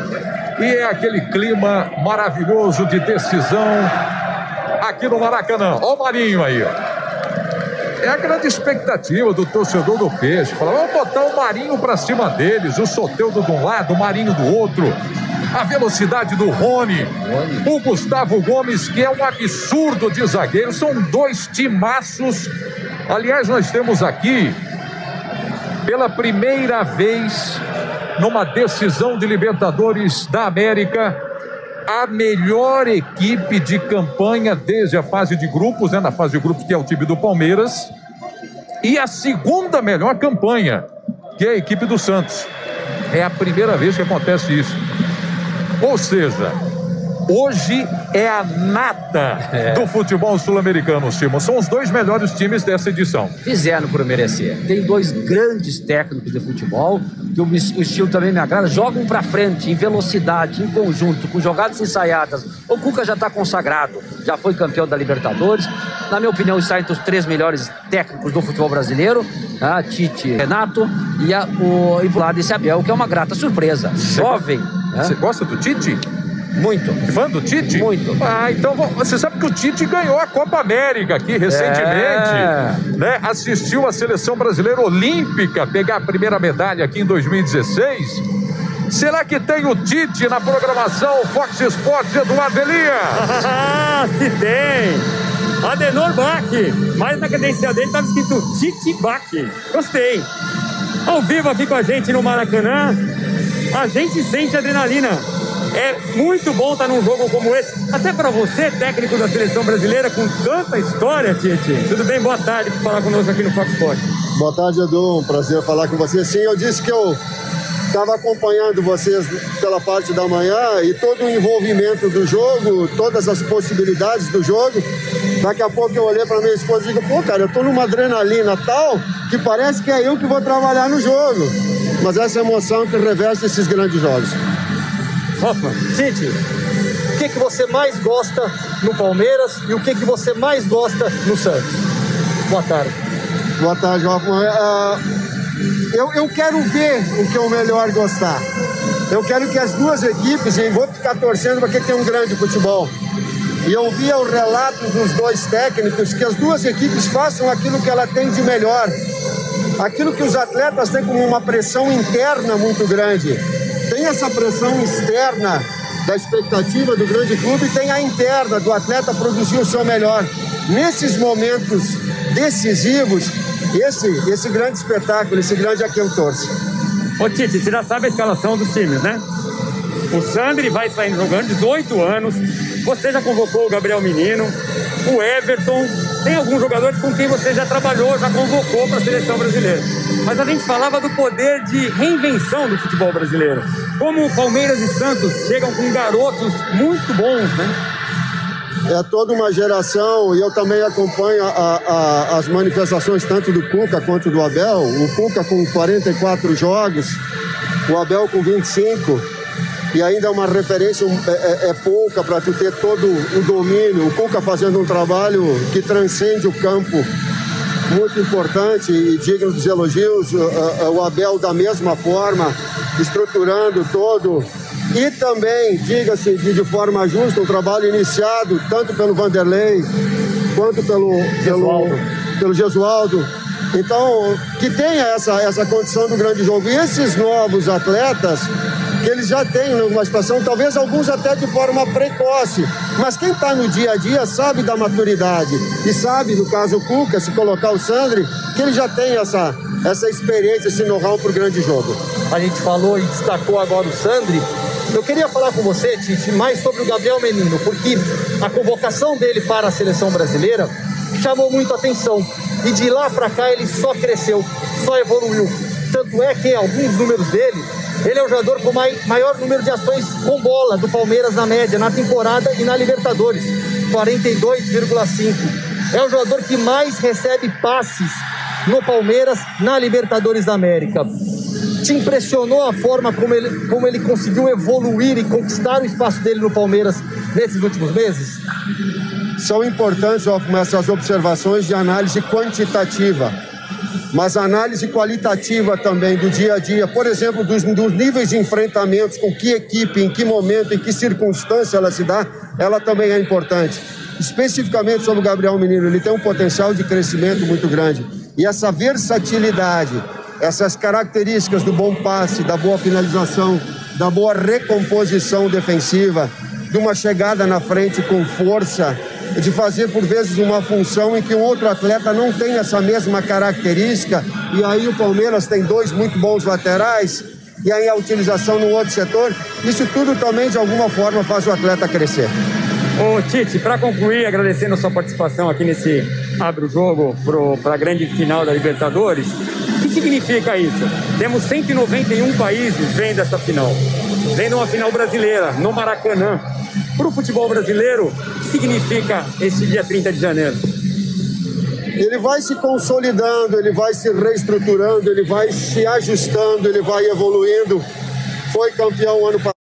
E é aquele clima maravilhoso de decisão aqui no Maracanã. Olha o Marinho aí, ó. É a grande expectativa do torcedor do Peixe. Fala, vamos botar o Marinho pra cima deles, o Soteldo de um lado, o Marinho do outro. A velocidade do Rony, o Gustavo Gomes, que é um absurdo de zagueiro. São dois timaços. Aliás, nós temos aqui, pela primeira vez, numa decisão de Libertadores da América, a melhor equipe de campanha desde a fase de grupos, né? Na fase de grupos, que é o time do Palmeiras, e a segunda melhor campanha, que é a equipe do Santos. É a primeira vez que acontece isso. Ou seja, hoje é a nata do futebol sul-americano, Simon. São os dois melhores times dessa edição. Fizeram por merecer. Tem dois grandes técnicos de futebol, que o estilo também me agrada, jogam pra frente, em velocidade, em conjunto, com jogadas ensaiadas. O Cuca já tá consagrado, já foi campeão da Libertadores. Na minha opinião, está entre os 3 melhores técnicos do futebol brasileiro, Tite, Renato, e pro lado esse Abel, que é uma grata surpresa. Jovem. Você gosta do Tite? Muito. Fã do Tite? Muito. Então você sabe que o Tite ganhou a Copa América aqui recentemente, né? Assistiu a seleção brasileira olímpica pegar a primeira medalha aqui em 2016. Será que tem o Tite na programação Fox Sports, Eduardo Elias? Se tem! Adenor Bach, mas na credencial dele estava escrito Tite Bach. Gostei. Ao vivo aqui com a gente no Maracanã, a gente sente adrenalina. É muito bom estar num jogo como esse. Até para você, técnico da seleção brasileira, com tanta história, Tite. Tudo bem? Boa tarde por falar conosco aqui no Fox Sports. Boa tarde, Edu. Um prazer falar com você. Sim, eu disse que eu estava acompanhando vocês pela parte da manhã e todo o envolvimento do jogo, todas as possibilidades do jogo. Daqui a pouco eu olhei para minha esposa e digo, pô, cara, eu tô numa adrenalina tal que parece que é eu que vou trabalhar no jogo. Mas essa emoção que reveste esses grandes jogos. Hoffman, Tite, o que você mais gosta no Palmeiras e o que você mais gosta no Santos? Boa tarde. Boa tarde, Hoffman. Eu quero ver o que eu melhor gostar. Eu quero que as duas equipes, e vou ficar torcendo porque tem um grande futebol. E eu via o relato dos dois técnicos que as duas equipes façam aquilo que ela tem de melhor. Aquilo que os atletas têm como uma pressão interna muito grande. Tem essa pressão externa da expectativa do grande clube e tem a interna do atleta produzir o seu melhor. Nesses momentos decisivos, esse grande espetáculo, esse grande a quem eu torço. Ô Tite, você já sabe a escalação dos times, né? O Sandri vai sair jogando 18 anos. Você já convocou o Gabriel Menino, o Everton. Tem alguns jogadores com quem você já trabalhou, já convocou para a seleção brasileira. Mas a gente falava do poder de reinvenção do futebol brasileiro. Como o Palmeiras e Santos chegam com garotos muito bons, né? É toda uma geração, e eu também acompanho as manifestações tanto do Cuca quanto do Abel. O Cuca com 44 jogos, o Abel com 25, e ainda uma referência é pouca para tu ter todo o domínio. O Cuca fazendo um trabalho que transcende o campo, muito importante e digno dos elogios. O Abel da mesma forma, estruturando todo. E também, diga-se de forma justa, um trabalho iniciado tanto pelo Vanderlei quanto pelo Gesualdo. Então, que tenha essa condição do grande jogo. E esses novos atletas, que eles já têm uma situação, talvez alguns até de forma precoce, mas quem está no dia a dia sabe da maturidade e sabe, no caso o Cuca, se colocar o Sandri, que ele já tem essa experiência, esse know-how para o grande jogo. A gente falou e destacou agora o Sandri. Eu queria falar com você, Tite, mais sobre o Gabriel Menino, porque a convocação dele para a seleção brasileira chamou muito a atenção. E de lá para cá ele só cresceu, só evoluiu. Tanto é que em alguns números dele, ele é o jogador com maior número de ações com bola do Palmeiras na média, na temporada e na Libertadores, 42,5. É o jogador que mais recebe passes no Palmeiras, na Libertadores da América. Te impressionou a forma como ele conseguiu evoluir e conquistar o espaço dele no Palmeiras nesses últimos meses? São importantes essas observações de análise quantitativa, mas análise qualitativa também do dia a dia, por exemplo, dos níveis de enfrentamentos, com que equipe, em que momento, em que circunstância ela se dá, ela também é importante. Especificamente sobre o Gabriel Menino, ele tem um potencial de crescimento muito grande. E essa versatilidade, essas características do bom passe, da boa finalização, da boa recomposição defensiva, de uma chegada na frente com força, de fazer por vezes uma função em que um outro atleta não tem essa mesma característica, e aí o Palmeiras tem dois muito bons laterais, e aí a utilização no outro setor, isso tudo também de alguma forma faz o atleta crescer. Ô Tite, para concluir, agradecendo a sua participação aqui nesse Abre o Jogo para a grande final da Libertadores, o que significa isso? Temos 191 países vendo essa final, vendo uma final brasileira no Maracanã. Para o futebol brasileiro, o que significa esse dia 30 de janeiro? Ele vai se consolidando, ele vai se reestruturando, ele vai se ajustando, ele vai evoluindo. Foi campeão ano passado.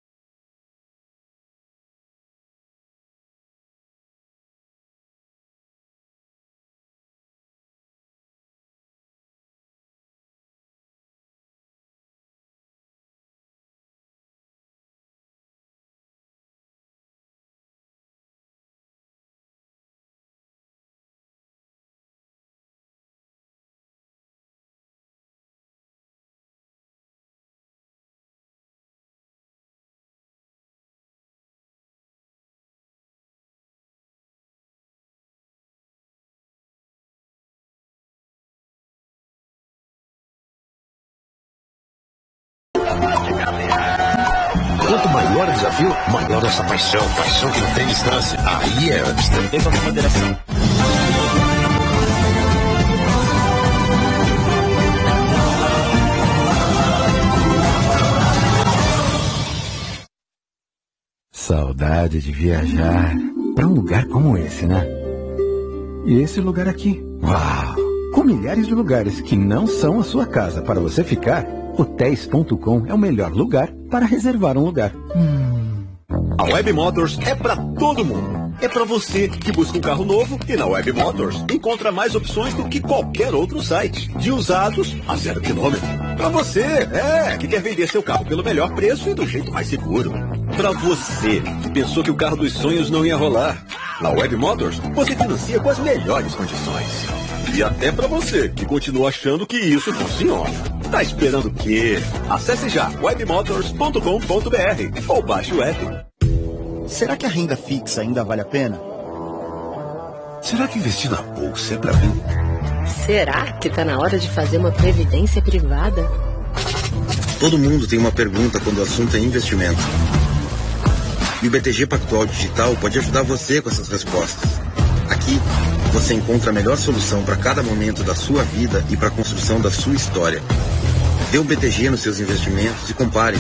Quanto maior o desafio, maior nossa paixão. Paixão que não tem distância. Aí é Amstel. Beba com moderação. Saudade de viajar para um lugar como esse, né? E esse lugar aqui. Uau! Com milhares de lugares que não são a sua casa para você ficar, Hotéis.com é o melhor lugar para reservar um lugar. A Web Motors é para todo mundo. É para você que busca um carro novo e na Web Motors encontra mais opções do que qualquer outro site. De usados a 0 quilômetro. Para você, que quer vender seu carro pelo melhor preço e do jeito mais seguro. Para você que pensou que o carro dos sonhos não ia rolar. Na Web Motors você financia com as melhores condições. E até para você que continua achando que isso funciona. Tá esperando o quê? Acesse já webmotors.com.br ou baixe o app. Será que a renda fixa ainda vale a pena? Será que investir na bolsa é pra mim? Será que tá na hora de fazer uma previdência privada? Todo mundo tem uma pergunta quando o assunto é investimento. E o BTG Pactual Digital pode ajudar você com essas respostas. Aqui, você encontra a melhor solução para cada momento da sua vida e para a construção da sua história. Dê um BTG nos seus investimentos e compare.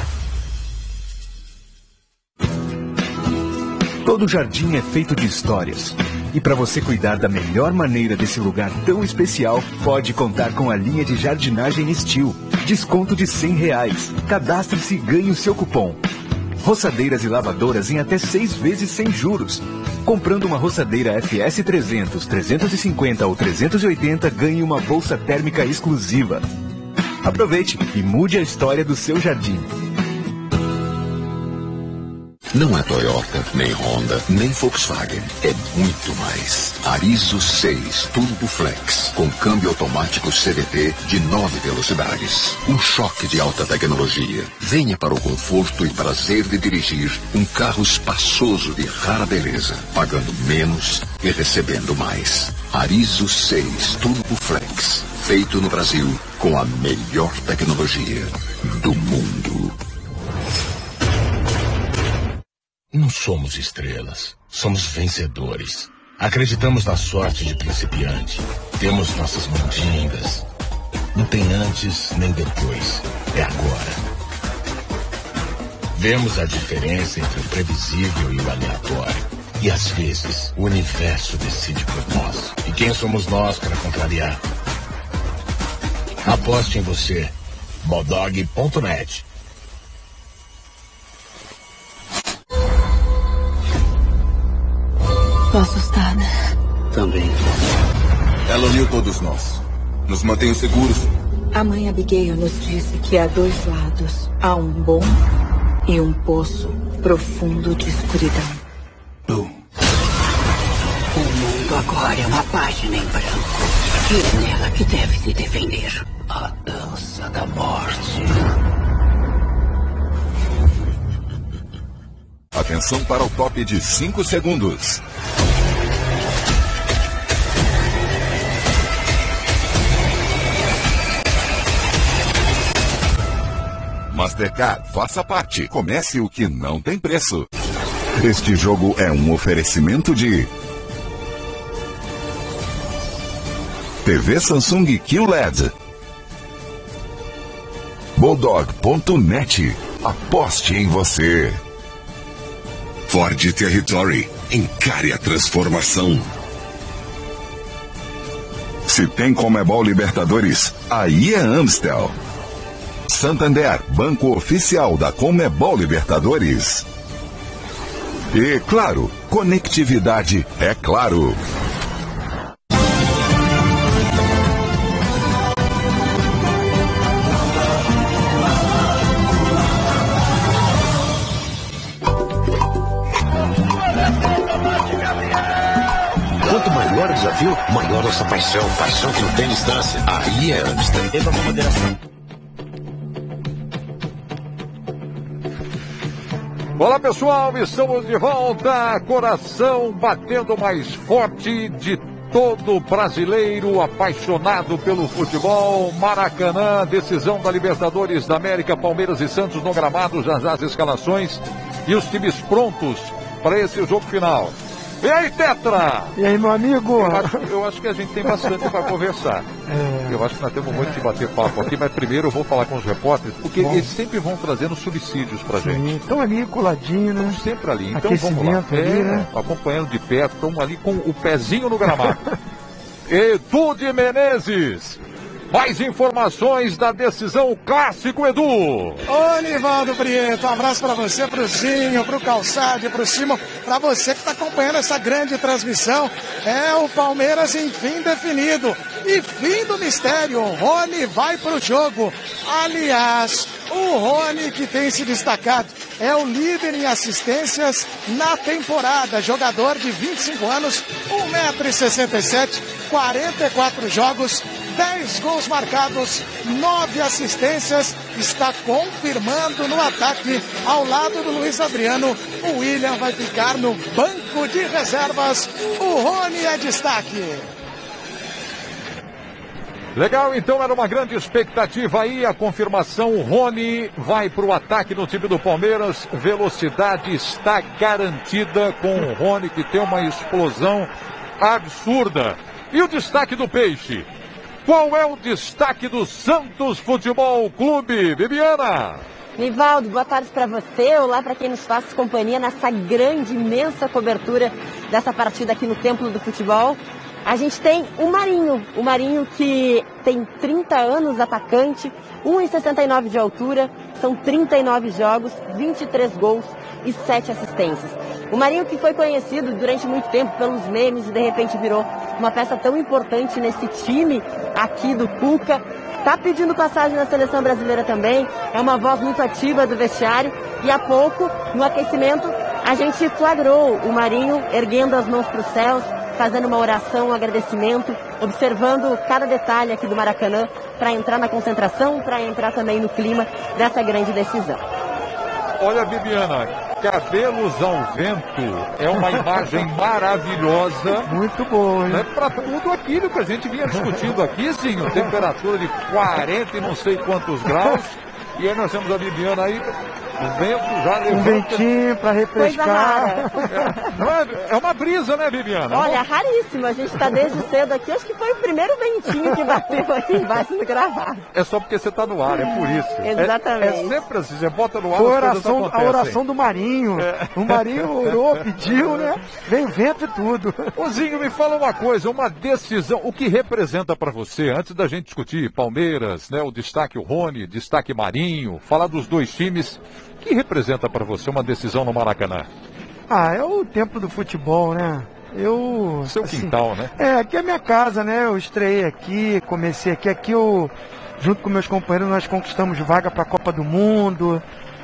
Todo jardim é feito de histórias. E para você cuidar da melhor maneira desse lugar tão especial, pode contar com a linha de jardinagem Estil. Desconto de R$100. Cadastre-se e ganhe o seu cupom. Roçadeiras e lavadoras em até 6 vezes sem juros. Comprando uma roçadeira FS 300, 350 ou 380, ganhe uma bolsa térmica exclusiva. Aproveite e mude a história do seu jardim. Não é Toyota, nem Honda, nem Volkswagen. É muito mais. Arizo 6 Turbo Flex, com câmbio automático CVT de 9 velocidades. Um choque de alta tecnologia. Venha para o conforto e prazer de dirigir um carro espaçoso de rara beleza, pagando menos e recebendo mais. Arizo 6 Turbo Flex, feito no Brasil com a melhor tecnologia do mundo. Não somos estrelas, somos vencedores. Acreditamos na sorte de principiante. Temos nossas mandingas. Não tem antes nem depois. É agora. Vemos a diferença entre o previsível e o aleatório. E às vezes, o universo decide por nós. E quem somos nós para contrariar? Aposte em você. Bodog.net. Tô assustada. Também. Ela uniu todos nós. Nos mantém seguros. A mãe Abigail nos disse que há 2 lados. Há um bom e um poço profundo de escuridão. O mundo agora é uma página em branco. E é nela que deve se defender. A dança da morte. Atenção para o top de 5 segundos. Mastercard, faça parte. Comece o que não tem preço. Este jogo é um oferecimento de TV Samsung QLED. Bulldog.net. Aposte em você. Ford Territory. Encare a transformação. Se tem Conmebol Libertadores, aí é Amstel. Santander, banco oficial da Conmebol Libertadores. E, claro, conectividade é claro. Quanto maior o desafio, maior nossa paixão. Paixão que não tem distância. Aí é Amstel. Beba com moderação. Olá pessoal, estamos de volta, coração batendo mais forte de todo brasileiro apaixonado pelo futebol. Maracanã, decisão da Libertadores da América, Palmeiras e Santos no gramado, já as escalações e os times prontos para esse jogo final. E aí, Tetra? E aí, meu amigo? Eu acho que a gente tem bastante para conversar. Eu acho que nós temos muito que bater papo aqui, mas primeiro eu vou falar com os repórteres, porque eles sempre vão trazendo subsídios pra gente. Estão ali coladinho, né? Estão sempre ali. Então vamos lá. Ali, né? Acompanhando de perto, estão ali com o pezinho no gramado. Edu de Menezes. Mais informações da decisão clássico, Edu. Ô, Nivaldo Prieto, um abraço pra você, pro Zinho, pro Calçade, pro Simon, pra você que tá acompanhando essa grande transmissão. É o Palmeiras enfim definido. E fim do mistério, o Rony vai pro jogo. Aliás, o Rony que tem se destacado é o líder em assistências na temporada. Jogador de 25 anos, 1,67 m, 44 jogos, 10 gols marcados, 9 assistências. Está confirmando no ataque ao lado do Luiz Adriano. O William vai ficar no banco de reservas. O Rony é destaque. Legal, então era uma grande expectativa aí, a confirmação, o Rony vai para o ataque no time do Palmeiras, velocidade está garantida com o Rony, que tem uma explosão absurda. E o destaque do Peixe? Qual é o destaque do Santos Futebol Clube, Bibiana? Nivaldo, boa tarde para você, olá para quem nos faz companhia nessa grande, imensa cobertura dessa partida aqui no Templo do Futebol. A gente tem o Marinho que tem 30 anos, atacante, 1,69 de altura, são 39 jogos, 23 gols e 7 assistências. O Marinho que foi conhecido durante muito tempo pelos memes e de repente virou uma peça tão importante nesse time aqui do Cuca. Tá pedindo passagem na seleção brasileira também, é uma voz muito ativa do vestiário e há pouco, no aquecimento, a gente flagrou o Marinho erguendo as mãos para os céus, fazendo uma oração, um agradecimento, observando cada detalhe aqui do Maracanã para entrar na concentração, para entrar também no clima dessa grande decisão. Olha, Bibiana, cabelos ao vento é uma imagem maravilhosa. Muito bom, hein? Né, para tudo aquilo que a gente vinha discutindo aqui, sim, temperatura de 40 e não sei quantos graus. E aí nós temos a Bibiana aí, o vento já levanta. Um ventinho para refrescar. É uma brisa, né, Bibiana? Olha, raríssimo. A gente está desde cedo aqui. Acho que foi o primeiro ventinho que bateu aqui embaixo do gravado. É só porque você está no ar, é por isso. Exatamente. É sempre assim, você bota no ar, a oração do Marinho. O Marinho orou, pediu, né? Vem vento e tudo. Ozinho, me fala uma coisa, uma decisão, o que representa para você, antes da gente discutir Palmeiras, né, o destaque o Rony, destaque Marinho, falar dos dois times, o que representa para você uma decisão no Maracanã? É o tempo do futebol, né? Seu quintal, né? Aqui é minha casa, né? Eu estreiei aqui, comecei aqui. Aqui eu, junto com meus companheiros, nós conquistamos vaga para a Copa do Mundo.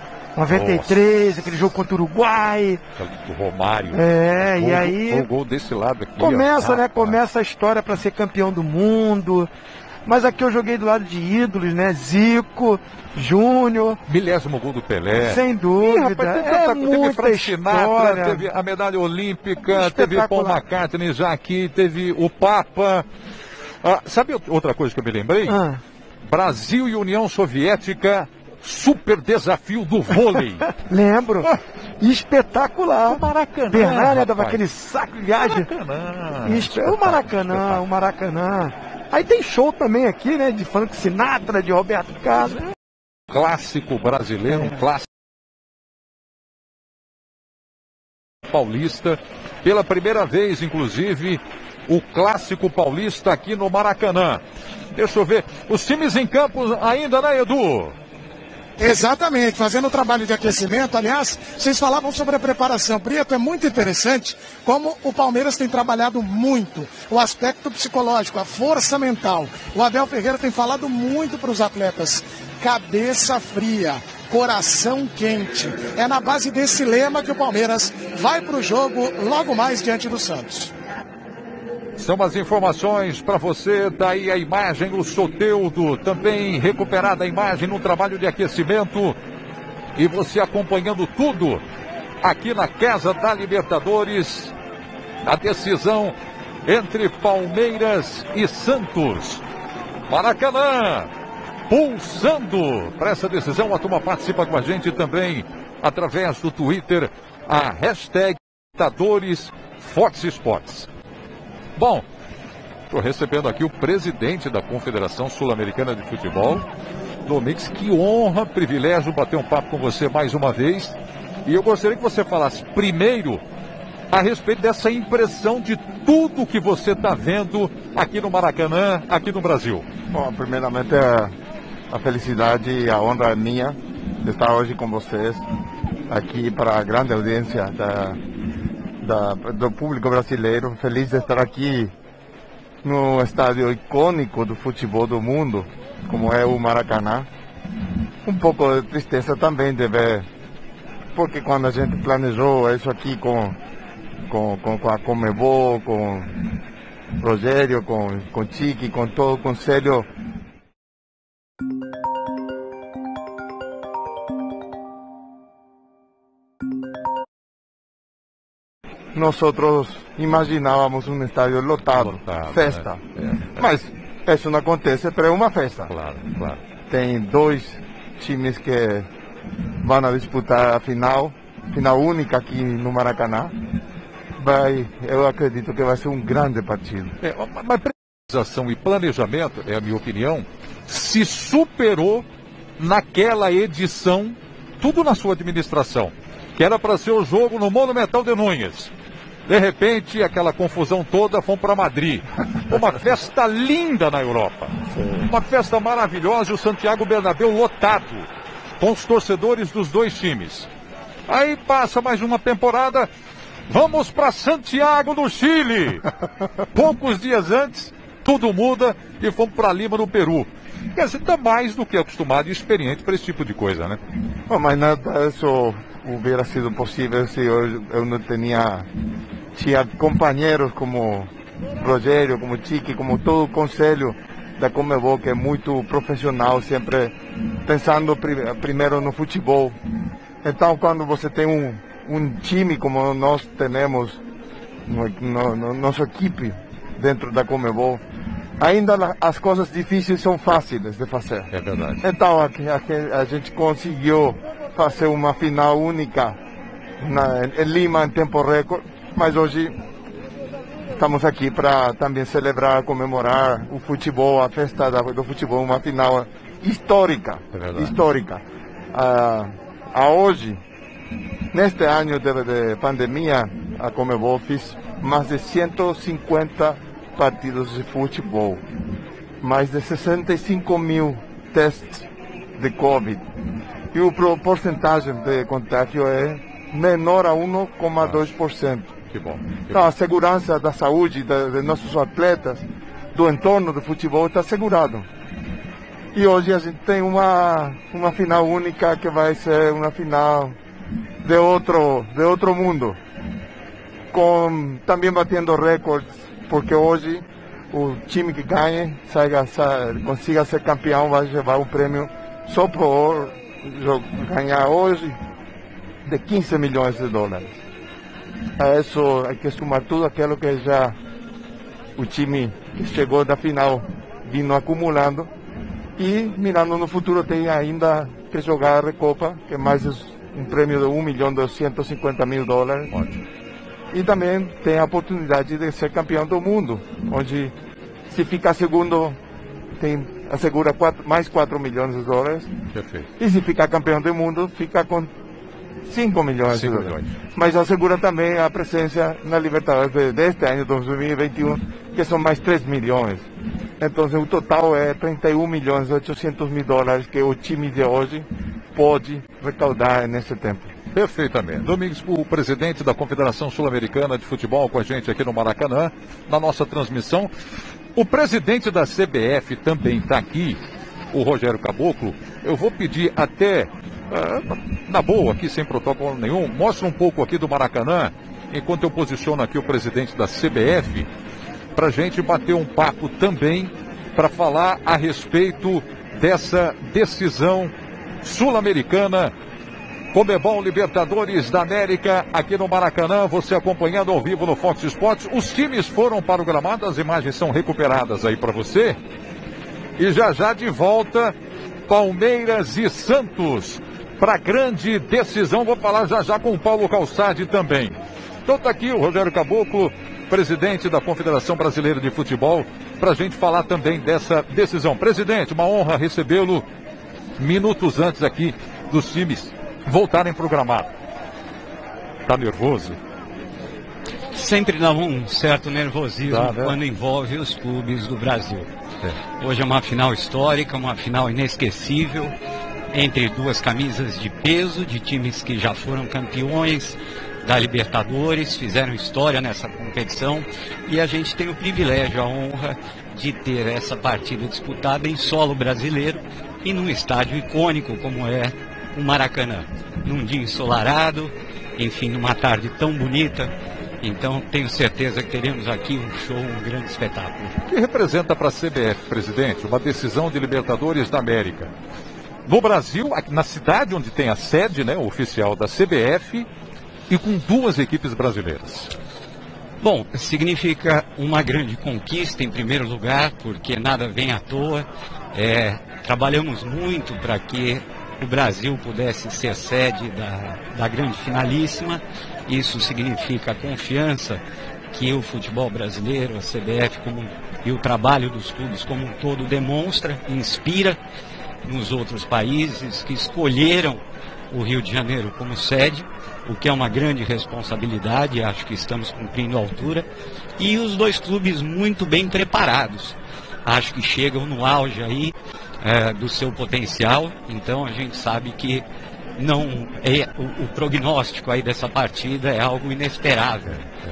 93, nossa, aquele jogo contra o Uruguai. Do Romário. E aí... O gol desse lado aqui. Começa, né? Começa a história para ser campeão do mundo. Mas aqui eu joguei do lado de ídolos, né? Zico, Júnior. 1000º gol do Pelé. Sem dúvida. Teve Frank Sinatra, teve a medalha olímpica, teve Paul McCartney já aqui, teve o Papa. Sabe outra coisa que eu me lembrei? Brasil e União Soviética, super desafio do vôlei. Lembro. Espetacular. O Maracanã. Bernardo dava aquele saco de viagem. O Maracanã. Aí tem show também aqui, né? De Frank Sinatra, de Roberto Carlos. Clássico brasileiro, um clássico paulista. Pela primeira vez, inclusive, o clássico paulista aqui no Maracanã. Deixa eu ver. Os times em campo ainda, né, Edu? Exatamente, fazendo o trabalho de aquecimento. Aliás, vocês falavam sobre a preparação. Prieto, é muito interessante como o Palmeiras tem trabalhado muito o aspecto psicológico, a força mental. O Abel Ferreira tem falado muito para os atletas. Cabeça fria, coração quente. É na base desse lema que o Palmeiras vai para o jogo logo mais diante do Santos. São as informações para você, daí a imagem, o Soteldo, também recuperada a imagem no trabalho de aquecimento. E você acompanhando tudo aqui na Casa da Libertadores, a decisão entre Palmeiras e Santos. Maracanã, pulsando para essa decisão. A turma participa com a gente também através do Twitter, a hashtag Libertadores Fox Sports. Bom, estou recebendo aqui o presidente da Confederação Sul-Americana de Futebol, Domingos. Que honra, privilégio bater um papo com você mais uma vez. E eu gostaria que você falasse primeiro a respeito dessa impressão de tudo que você está vendo aqui no Maracanã, aqui no Brasil. Bom, primeiramente a felicidade e a honra é minha de estar hoje com vocês aqui para a grande audiência do público brasileiro. Feliz de estar aqui no estádio icônico do futebol do mundo, como é o Maracanã. Um pouco de tristeza também de ver, porque quando a gente planejou isso aqui com a Conmebol, com Rogério, com Chiqui, com todo o conselho, nós imaginávamos um estádio lotado, festa. Mas isso não acontece, é uma festa. Claro. Tem 2 times que vão a disputar a final única aqui no Maracanã. Eu acredito que vai ser um grande partido. Mas priorização e planejamento, é a minha opinião, se superou naquela edição, tudo na sua administração, que era para ser o jogo no Monumental de Núñez. De repente, aquela confusão toda, fomos para Madrid. Uma festa linda na Europa. Uma festa maravilhosa, o Santiago Bernabéu lotado, com os torcedores dos 2 times. Aí passa mais uma temporada, vamos para Santiago, no Chile. Poucos dias antes, tudo muda e fomos para Lima, no Peru. Quer dizer, está mais do que acostumado e experiente para esse tipo de coisa, né? Mas nada disso hubiera sido possível se eu não tinha companheiros como Rogério, como Chiqui, como todo o conselho da Conmebol, que é muito profissional, sempre pensando primeiro no futebol. Então, quando você tem um time como nós temos, nossa equipe dentro da Conmebol, ainda as coisas difíceis são fáceis de fazer. É verdade. Então, a gente conseguiu fazer uma final única em Lima em tempo recorde, mas hoje estamos aqui para também celebrar, comemorar o futebol, a festa do futebol, uma final histórica. É histórica. Hoje, neste ano de pandemia, a Conmebol fez mais de 150 partidos de futebol, mais de 65 mil testes de Covid. E a porcentagem de contágio é menor a 1,2%. Que bom. Então, a segurança da saúde de nossos atletas, do entorno do futebol, está assegurado. E hoje a gente tem uma final única que vai ser uma final de outro mundo, também batendo recordes, porque hoje o time que ganhe, consiga ser campeão, vai levar um prêmio só por ganhar hoje de 15 milhões de dólares. A isso hay que sumar tudo aquilo que já o time que chegou da final vindo acumulando, e mirando no futuro tem ainda que jogar a Recopa, que é mais um prêmio de $1.250.000. Ótimo. E também tem a oportunidade de ser campeão do mundo, onde se ficar segundo assegura mais $4 milhões. Perfeito. E se ficar campeão do mundo, fica com 5 milhões de dólares. Mas assegura também a presença na Libertadores deste ano, 2021, que são mais 3 milhões. Então o total é $31.800.000 que o time de hoje pode recaudar nesse tempo. Perfeitamente. Domingos, o presidente da Confederação Sul-Americana de Futebol com a gente aqui no Maracanã, na nossa transmissão. O presidente da CBF também está aqui, o Rogério Caboclo. Eu vou pedir até, na boa, aqui sem protocolo nenhum, mostra um pouco aqui do Maracanã, enquanto eu posiciono aqui o presidente da CBF, para a gente bater um papo também, para falar a respeito dessa decisão sul-americana, Conmebol Libertadores da América, aqui no Maracanã, você acompanhando ao vivo no Fox Sports. Os times foram para o gramado, as imagens são recuperadas aí para você. E já de volta, Palmeiras e Santos, para grande decisão. Vou falar já com o Paulo Calçade também. Então tá aqui o Rogério Caboclo, presidente da Confederação Brasileira de Futebol, para a gente falar também dessa decisão. Presidente, uma honra recebê-lo minutos antes aqui dos times voltarem para o gramado. Tá nervoso? Sempre dá um certo nervosismo quando envolve os clubes do Brasil. Hoje é uma final histórica, uma final inesquecível, entre duas camisas de peso, de times que já foram campeões da Libertadores, fizeram história nessa competição, e a gente tem o privilégio, a honra de ter essa partida disputada em solo brasileiro e num estádio icônico como é o Maracanã, num dia ensolarado, enfim, numa tarde tão bonita. Então tenho certeza que teremos aqui um show, um grande espetáculo. O que representa para a CBF, presidente, uma decisão de Libertadores da América? No Brasil, aqui na cidade onde tem a sede, né, oficial da CBF, e com duas equipes brasileiras. Bom, significa uma grande conquista em primeiro lugar, porque nada vem à toa. Trabalhamos muito para que o Brasil pudesse ser sede da grande finalíssima. Isso significa a confiança que o futebol brasileiro, a CBF e o trabalho dos clubes como um todo demonstra, inspira nos outros países que escolheram o Rio de Janeiro como sede, o que é uma grande responsabilidade, acho que estamos cumprindo a altura, e os dois clubes muito bem preparados, acho que chegam no auge aí do seu potencial, então a gente sabe que não é o prognóstico aí dessa partida é algo inesperado.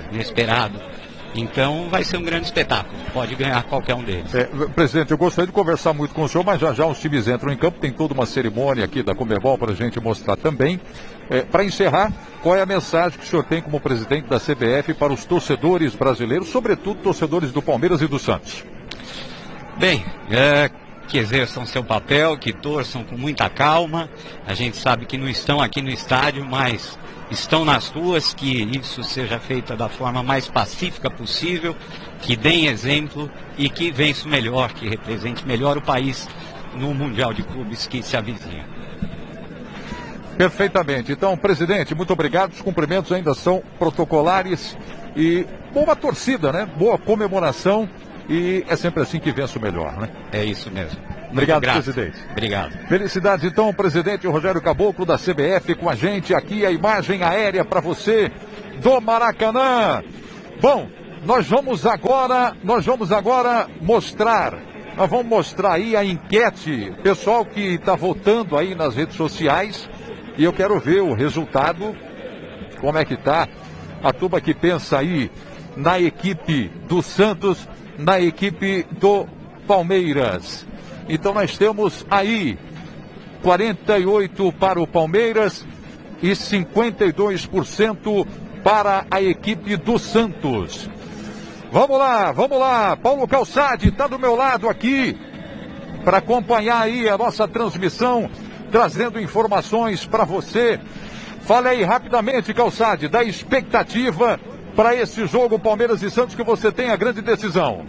Então vai ser um grande espetáculo, pode ganhar qualquer um deles. Presidente, eu gostaria de conversar muito com o senhor, mas já os times entram em campo, tem toda uma cerimônia aqui da Conmebol para a gente mostrar também. Para encerrar, qual é a mensagem que o senhor tem como presidente da CBF para os torcedores brasileiros, sobretudo torcedores do Palmeiras e do Santos? Bem, que exerçam seu papel, que torçam com muita calma. A gente sabe que não estão aqui no estádio, mas estão nas ruas, que isso seja feito da forma mais pacífica possível, que deem exemplo e que vença o melhor, que represente melhor o país no Mundial de Clubes que se avizinha. Perfeitamente. Então, presidente, muito obrigado. Os cumprimentos ainda são protocolares e boa torcida, né? Boa comemoração. E é sempre assim que vence o melhor, né? É isso mesmo. Obrigado, presidente. Obrigado. Felicidades, então, o presidente Rogério Caboclo da CBF com a gente. Aqui a imagem aérea para você do Maracanã. Bom, nós vamos agora mostrar. Nós vamos mostrar aí a enquete. Pessoal que está votando aí nas redes sociais. E eu quero ver o resultado. Como é que tá a turma que pensa aí na equipe do Santos, na equipe do Palmeiras. Então nós temos aí 48% para o Palmeiras e 52% para a equipe do Santos. Vamos lá, Paulo Calçade está do meu lado aqui para acompanhar aí a nossa transmissão, trazendo informações para você. Fale aí rapidamente, Calçade, da expectativa para esse jogo Palmeiras e Santos, que você tem a grande decisão.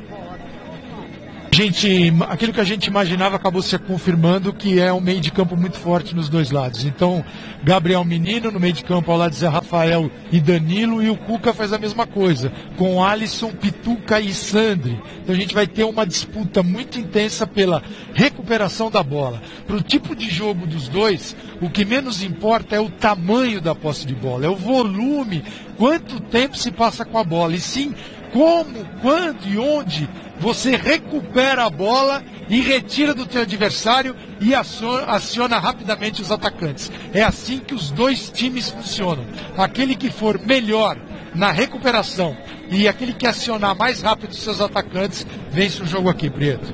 Aquilo que a gente imaginava acabou se confirmando, que é um meio de campo muito forte nos dois lados. Então, Gabriel Menino no meio de campo ao lado de Zé Rafael e Danilo, e o Cuca faz a mesma coisa, com Alisson, Pituca e Sandri. Então a gente vai ter uma disputa muito intensa pela recuperação da bola. Para o tipo de jogo dos dois, o que menos importa é o tamanho da posse de bola, é o volume, quanto tempo se passa com a bola, e sim como, quando e onde você recupera a bola e retira do teu adversário e aciona rapidamente os atacantes. É assim que os dois times funcionam. Aquele que for melhor na recuperação e aquele que acionar mais rápido os seus atacantes, vence o jogo aqui, Prieto.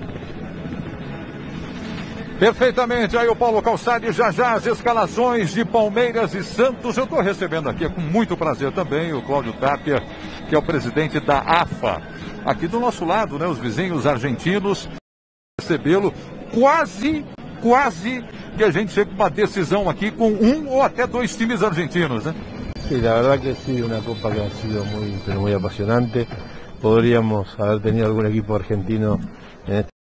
Perfeitamente, aí o Paulo Calçade, já as escalações de Palmeiras e Santos. Eu estou recebendo aqui com muito prazer também o Cláudio Tapia, que é o presidente da AFA. Aqui do nosso lado, né, os vizinhos argentinos, recebê-lo quase que a gente chega com uma decisão aqui com um ou até dois times argentinos, né? Sí, la verdad que sí, una copa que ha sido muy apasionante. Podríamos haber tenido algún equipo argentino en esta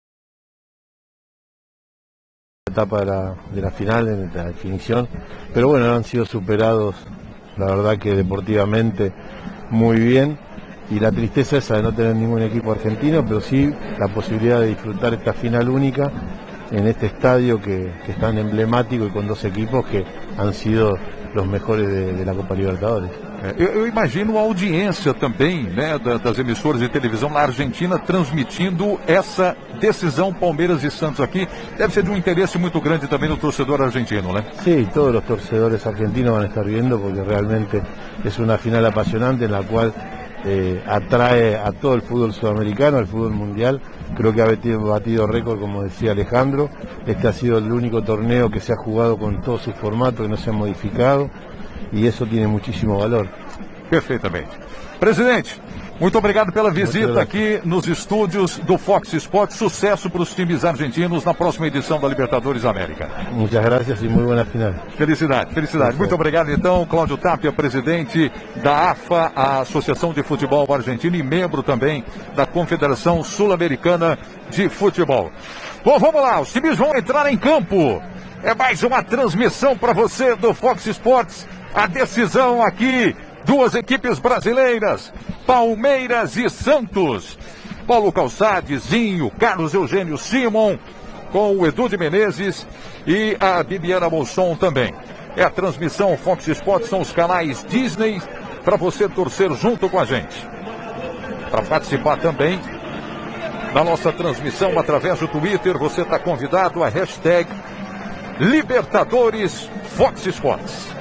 etapa de la final, en la definición, pero bueno, han sido superados, la verdad que deportivamente muy bien, y la tristeza esa de no tener ningún equipo argentino, pero sí la posibilidad de disfrutar esta final única en este estadio que es tan emblemático y con dos equipos que han sido los mejores de la Copa Libertadores. Eu imagino a audiência também, né, das emissoras de televisão na Argentina transmitindo essa decisão Palmeiras e Santos aqui. Deve ser de um interesse muito grande também no torcedor argentino, né? Sí, todos los torcedores argentinos van a estar viendo porque realmente es una final apasionante en la cual atrae a todo el fútbol sudamericano, al fútbol mundial. Creo que ha batido récord, como decía Alejandro. Este ha sido el único torneo que se ha jugado con todos sus formatos, que no se ha modificado, y eso tiene muchísimo valor. Perfeitamente. Presidente, muito obrigado pela visita aqui nos estúdios do Fox Sports. Sucesso para os times argentinos na próxima edição da Libertadores América. Muchas gracias y muy buena final. Felicidade, felicidade. Muito obrigado, então, Cláudio Tapia, presidente da AFA, a Associação de Futebol Argentino, e membro também da Confederação Sul-Americana de Futebol. Bom, vamos lá, os times vão entrar em campo. É mais uma transmissão para você do Fox Sports. A decisão aqui, duas equipes brasileiras, Palmeiras e Santos. Paulo Calçade, Zinho, Carlos Eugênio Simon, com o Edu de Menezes e a Bibiana Bolson também. É a transmissão Fox Sports, são os canais Disney, para você torcer junto com a gente. Para participar também da nossa transmissão através do Twitter, você está convidado a hashtag Libertadores Fox Sports.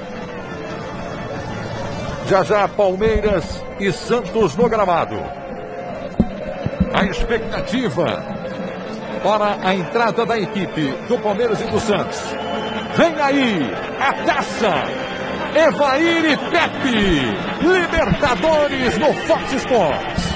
Já já Palmeiras e Santos no gramado. A expectativa para a entrada da equipe do Palmeiras e do Santos. Vem aí a taça. Evair e Pepe. Libertadores no Fox Sports.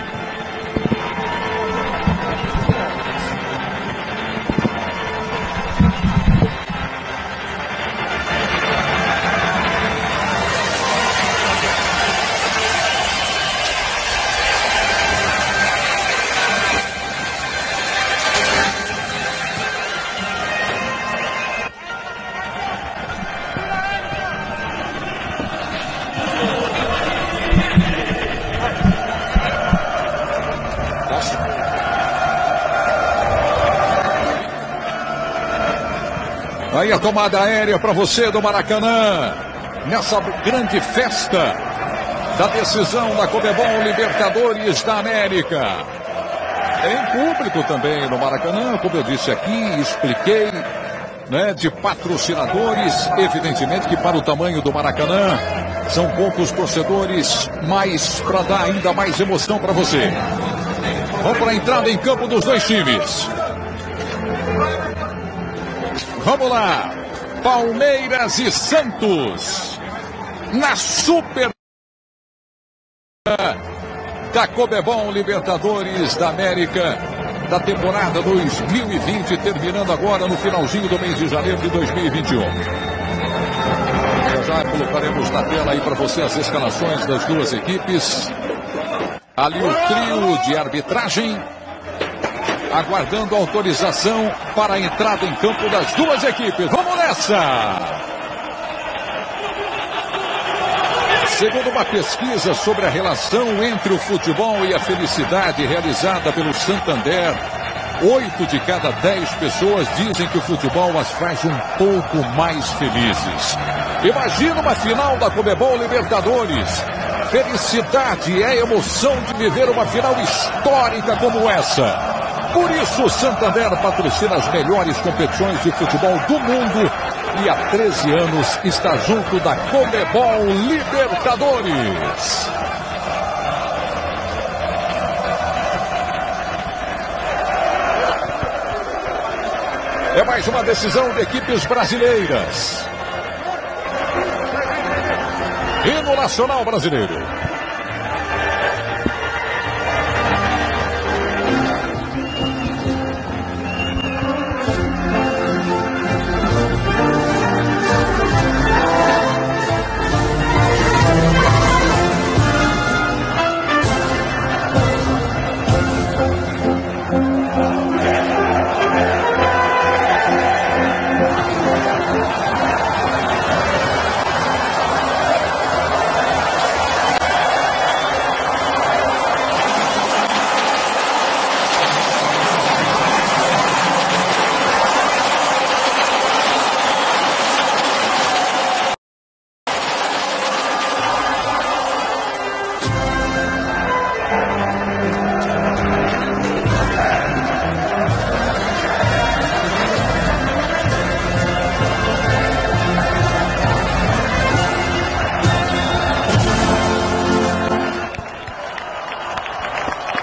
Aí a tomada aérea para você do Maracanã, nessa grande festa da decisão da Conmebol Libertadores da América. Tem público também no Maracanã, como eu disse aqui, expliquei, né, de patrocinadores, evidentemente que para o tamanho do Maracanã, são poucos torcedores, mas para dar ainda mais emoção para você. Vamos para a entrada em campo dos dois times. Vamos lá, Palmeiras e Santos, na Super da Conmebol Libertadores da América, da temporada 2020, terminando agora no finalzinho do mês de janeiro de 2021. Já colocaremos na tela aí para você as escalações das duas equipes. Ali o trio de arbitragem, aguardando autorização para a entrada em campo das duas equipes. Vamos nessa! Segundo uma pesquisa sobre a relação entre o futebol e a felicidade realizada pelo Santander, 8 de cada 10 pessoas dizem que o futebol as faz um pouco mais felizes. Imagina uma final da Conmebol Libertadores. Felicidade é a emoção de viver uma final histórica como essa. Por isso, o Santander patrocina as melhores competições de futebol do mundo e há 13 anos está junto da Conmebol Libertadores. É mais uma decisão de equipes brasileiras. Hino nacional brasileiro.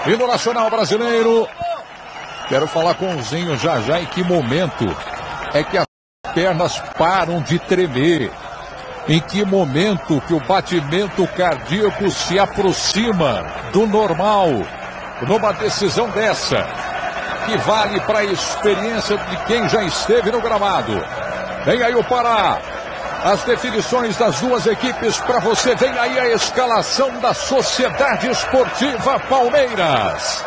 E no Nacional Brasileiro, quero falar com o Zinho já em que momento é que as pernas param de tremer. Em que momento que o batimento cardíaco se aproxima do normal numa decisão dessa, que vale para a experiência de quem já esteve no gramado. Vem aí o Pará. As definições das duas equipes para você. Vem aí a escalação da Sociedade Esportiva Palmeiras.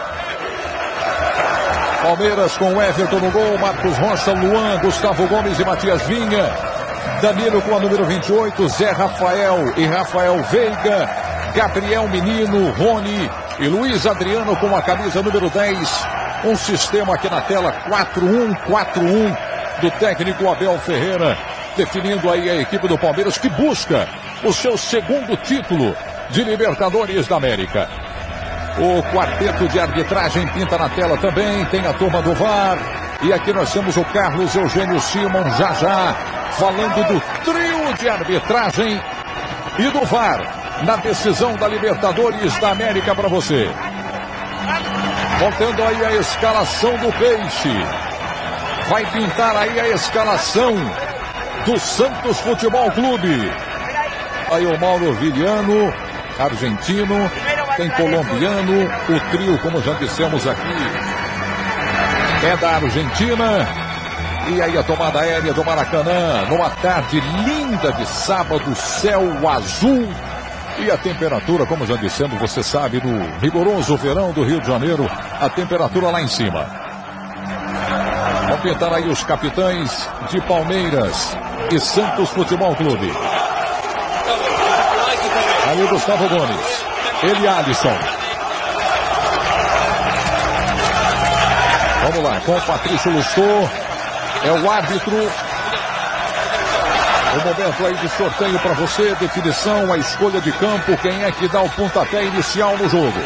Palmeiras com Everton no gol, Marcos Rocha, Luan, Gustavo Gomes e Matias Vinha. Danilo com a número 28, Zé Rafael e Rafael Veiga. Gabriel Menino, Rony e Luiz Adriano com a camisa número 10. Um sistema aqui na tela 4-1-4-1 do técnico Abel Ferreira, definindo aí a equipe do Palmeiras que busca o seu segundo título de Libertadores da América. O quarteto de arbitragem pinta na tela também, tem a turma do VAR. E aqui nós temos o Carlos Eugênio Simon já falando do trio de arbitragem e do VAR na decisão da Libertadores da América para você. Voltando aí a escalação do Peixe. Vai pintar aí a escalação do Santos Futebol Clube. Aí o Mauro Viliano, argentino, tem colombiano, o trio, como já dissemos aqui, é da Argentina. E aí a tomada aérea do Maracanã, numa tarde linda de sábado, céu azul. E a temperatura, como já dissemos, você sabe, no rigoroso verão do Rio de Janeiro, a temperatura lá em cima. Vão pintar aí os capitães de Palmeiras e Santos Futebol Clube. Aí o Gustavo Gomes, ele Alisson. Vamos lá, com o Patrício Lustô, é o árbitro. O momento aí de sorteio para você, definição, a escolha de campo, quem é que dá o pontapé inicial no jogo.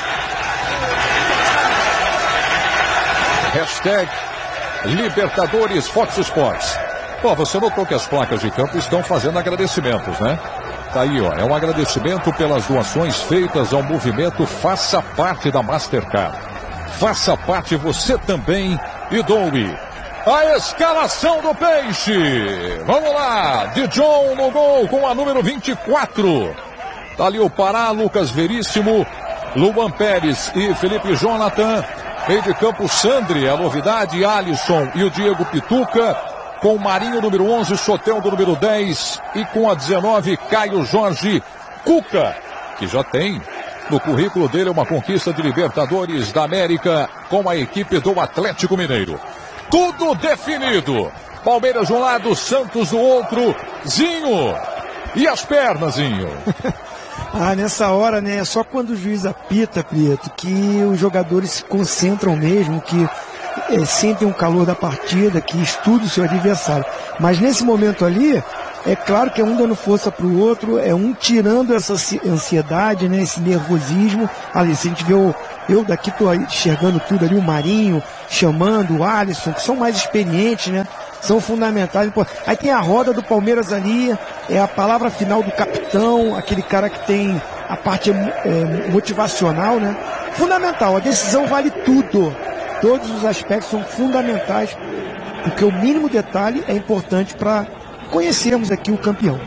Hashtag Libertadores Fox Sports. Pô, você notou que as placas de campo estão fazendo agradecimentos, né? Tá aí, ó, é um agradecimento pelas doações feitas ao movimento Faça Parte da Mastercard. Faça parte você também e doe. A escalação do Peixe. Vamos lá. De John no gol com a número 24. Tá ali o Pará, Lucas Veríssimo, Luan Pérez e Felipe Jonathan. Meio de campo, Sandri, a novidade, Alisson e o Diego Pituca. Com o Marinho, número 11, Soteldo, número 10. E com a 19, Caio Jorge Cuca, que já tem no currículo dele uma conquista de Libertadores da América com a equipe do Atlético Mineiro. Tudo definido. Palmeiras de um lado, Santos do outro. Zinho. E as pernas, Zinho? Nessa hora, né? É só quando o juiz apita, Prieto, que os jogadores se concentram mesmo, que sentem o calor da partida, que estudam o seu adversário. Mas nesse momento ali, é claro que é um dando força para o outro, é um tirando essa ansiedade, né? Esse nervosismo. Ali, se a gente vê eu daqui tô aí enxergando tudo ali, o Marinho chamando, o Alisson, que são mais experientes, né? São fundamentais. Aí tem a roda do Palmeiras ali, é a palavra final do capitão, aquele cara que tem a parte motivacional, né? Fundamental, a decisão vale tudo. Todos os aspectos são fundamentais, porque o mínimo detalhe é importante para conhecermos aqui o campeão.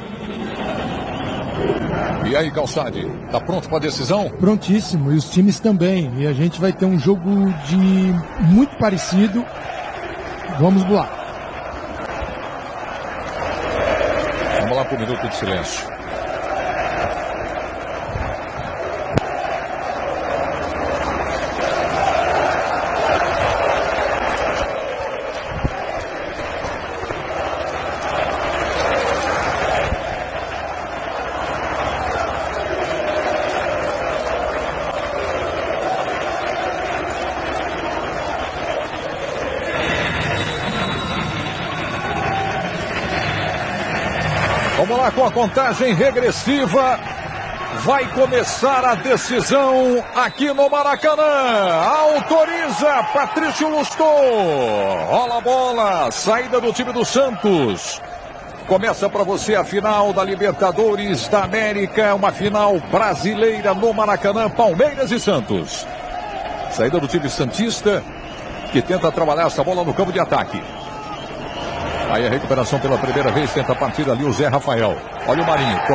E aí, Calçade, tá pronto para a decisão? Prontíssimo, e os times também. E a gente vai ter um jogo muito parecido. Vamos lá. Vamos lá para o minuto de silêncio. Vamos lá com a contagem regressiva. Vai começar a decisão aqui no Maracanã. Autoriza Patrício Lustô. Rola a bola. Saída do time do Santos. Começa para você a final da Libertadores da América. Uma final brasileira no Maracanã. Palmeiras e Santos. Saída do time santista, que tenta trabalhar essa bola no campo de ataque. Aí a recuperação pela primeira vez, tenta partir ali o Zé Rafael. Olha o Marinho.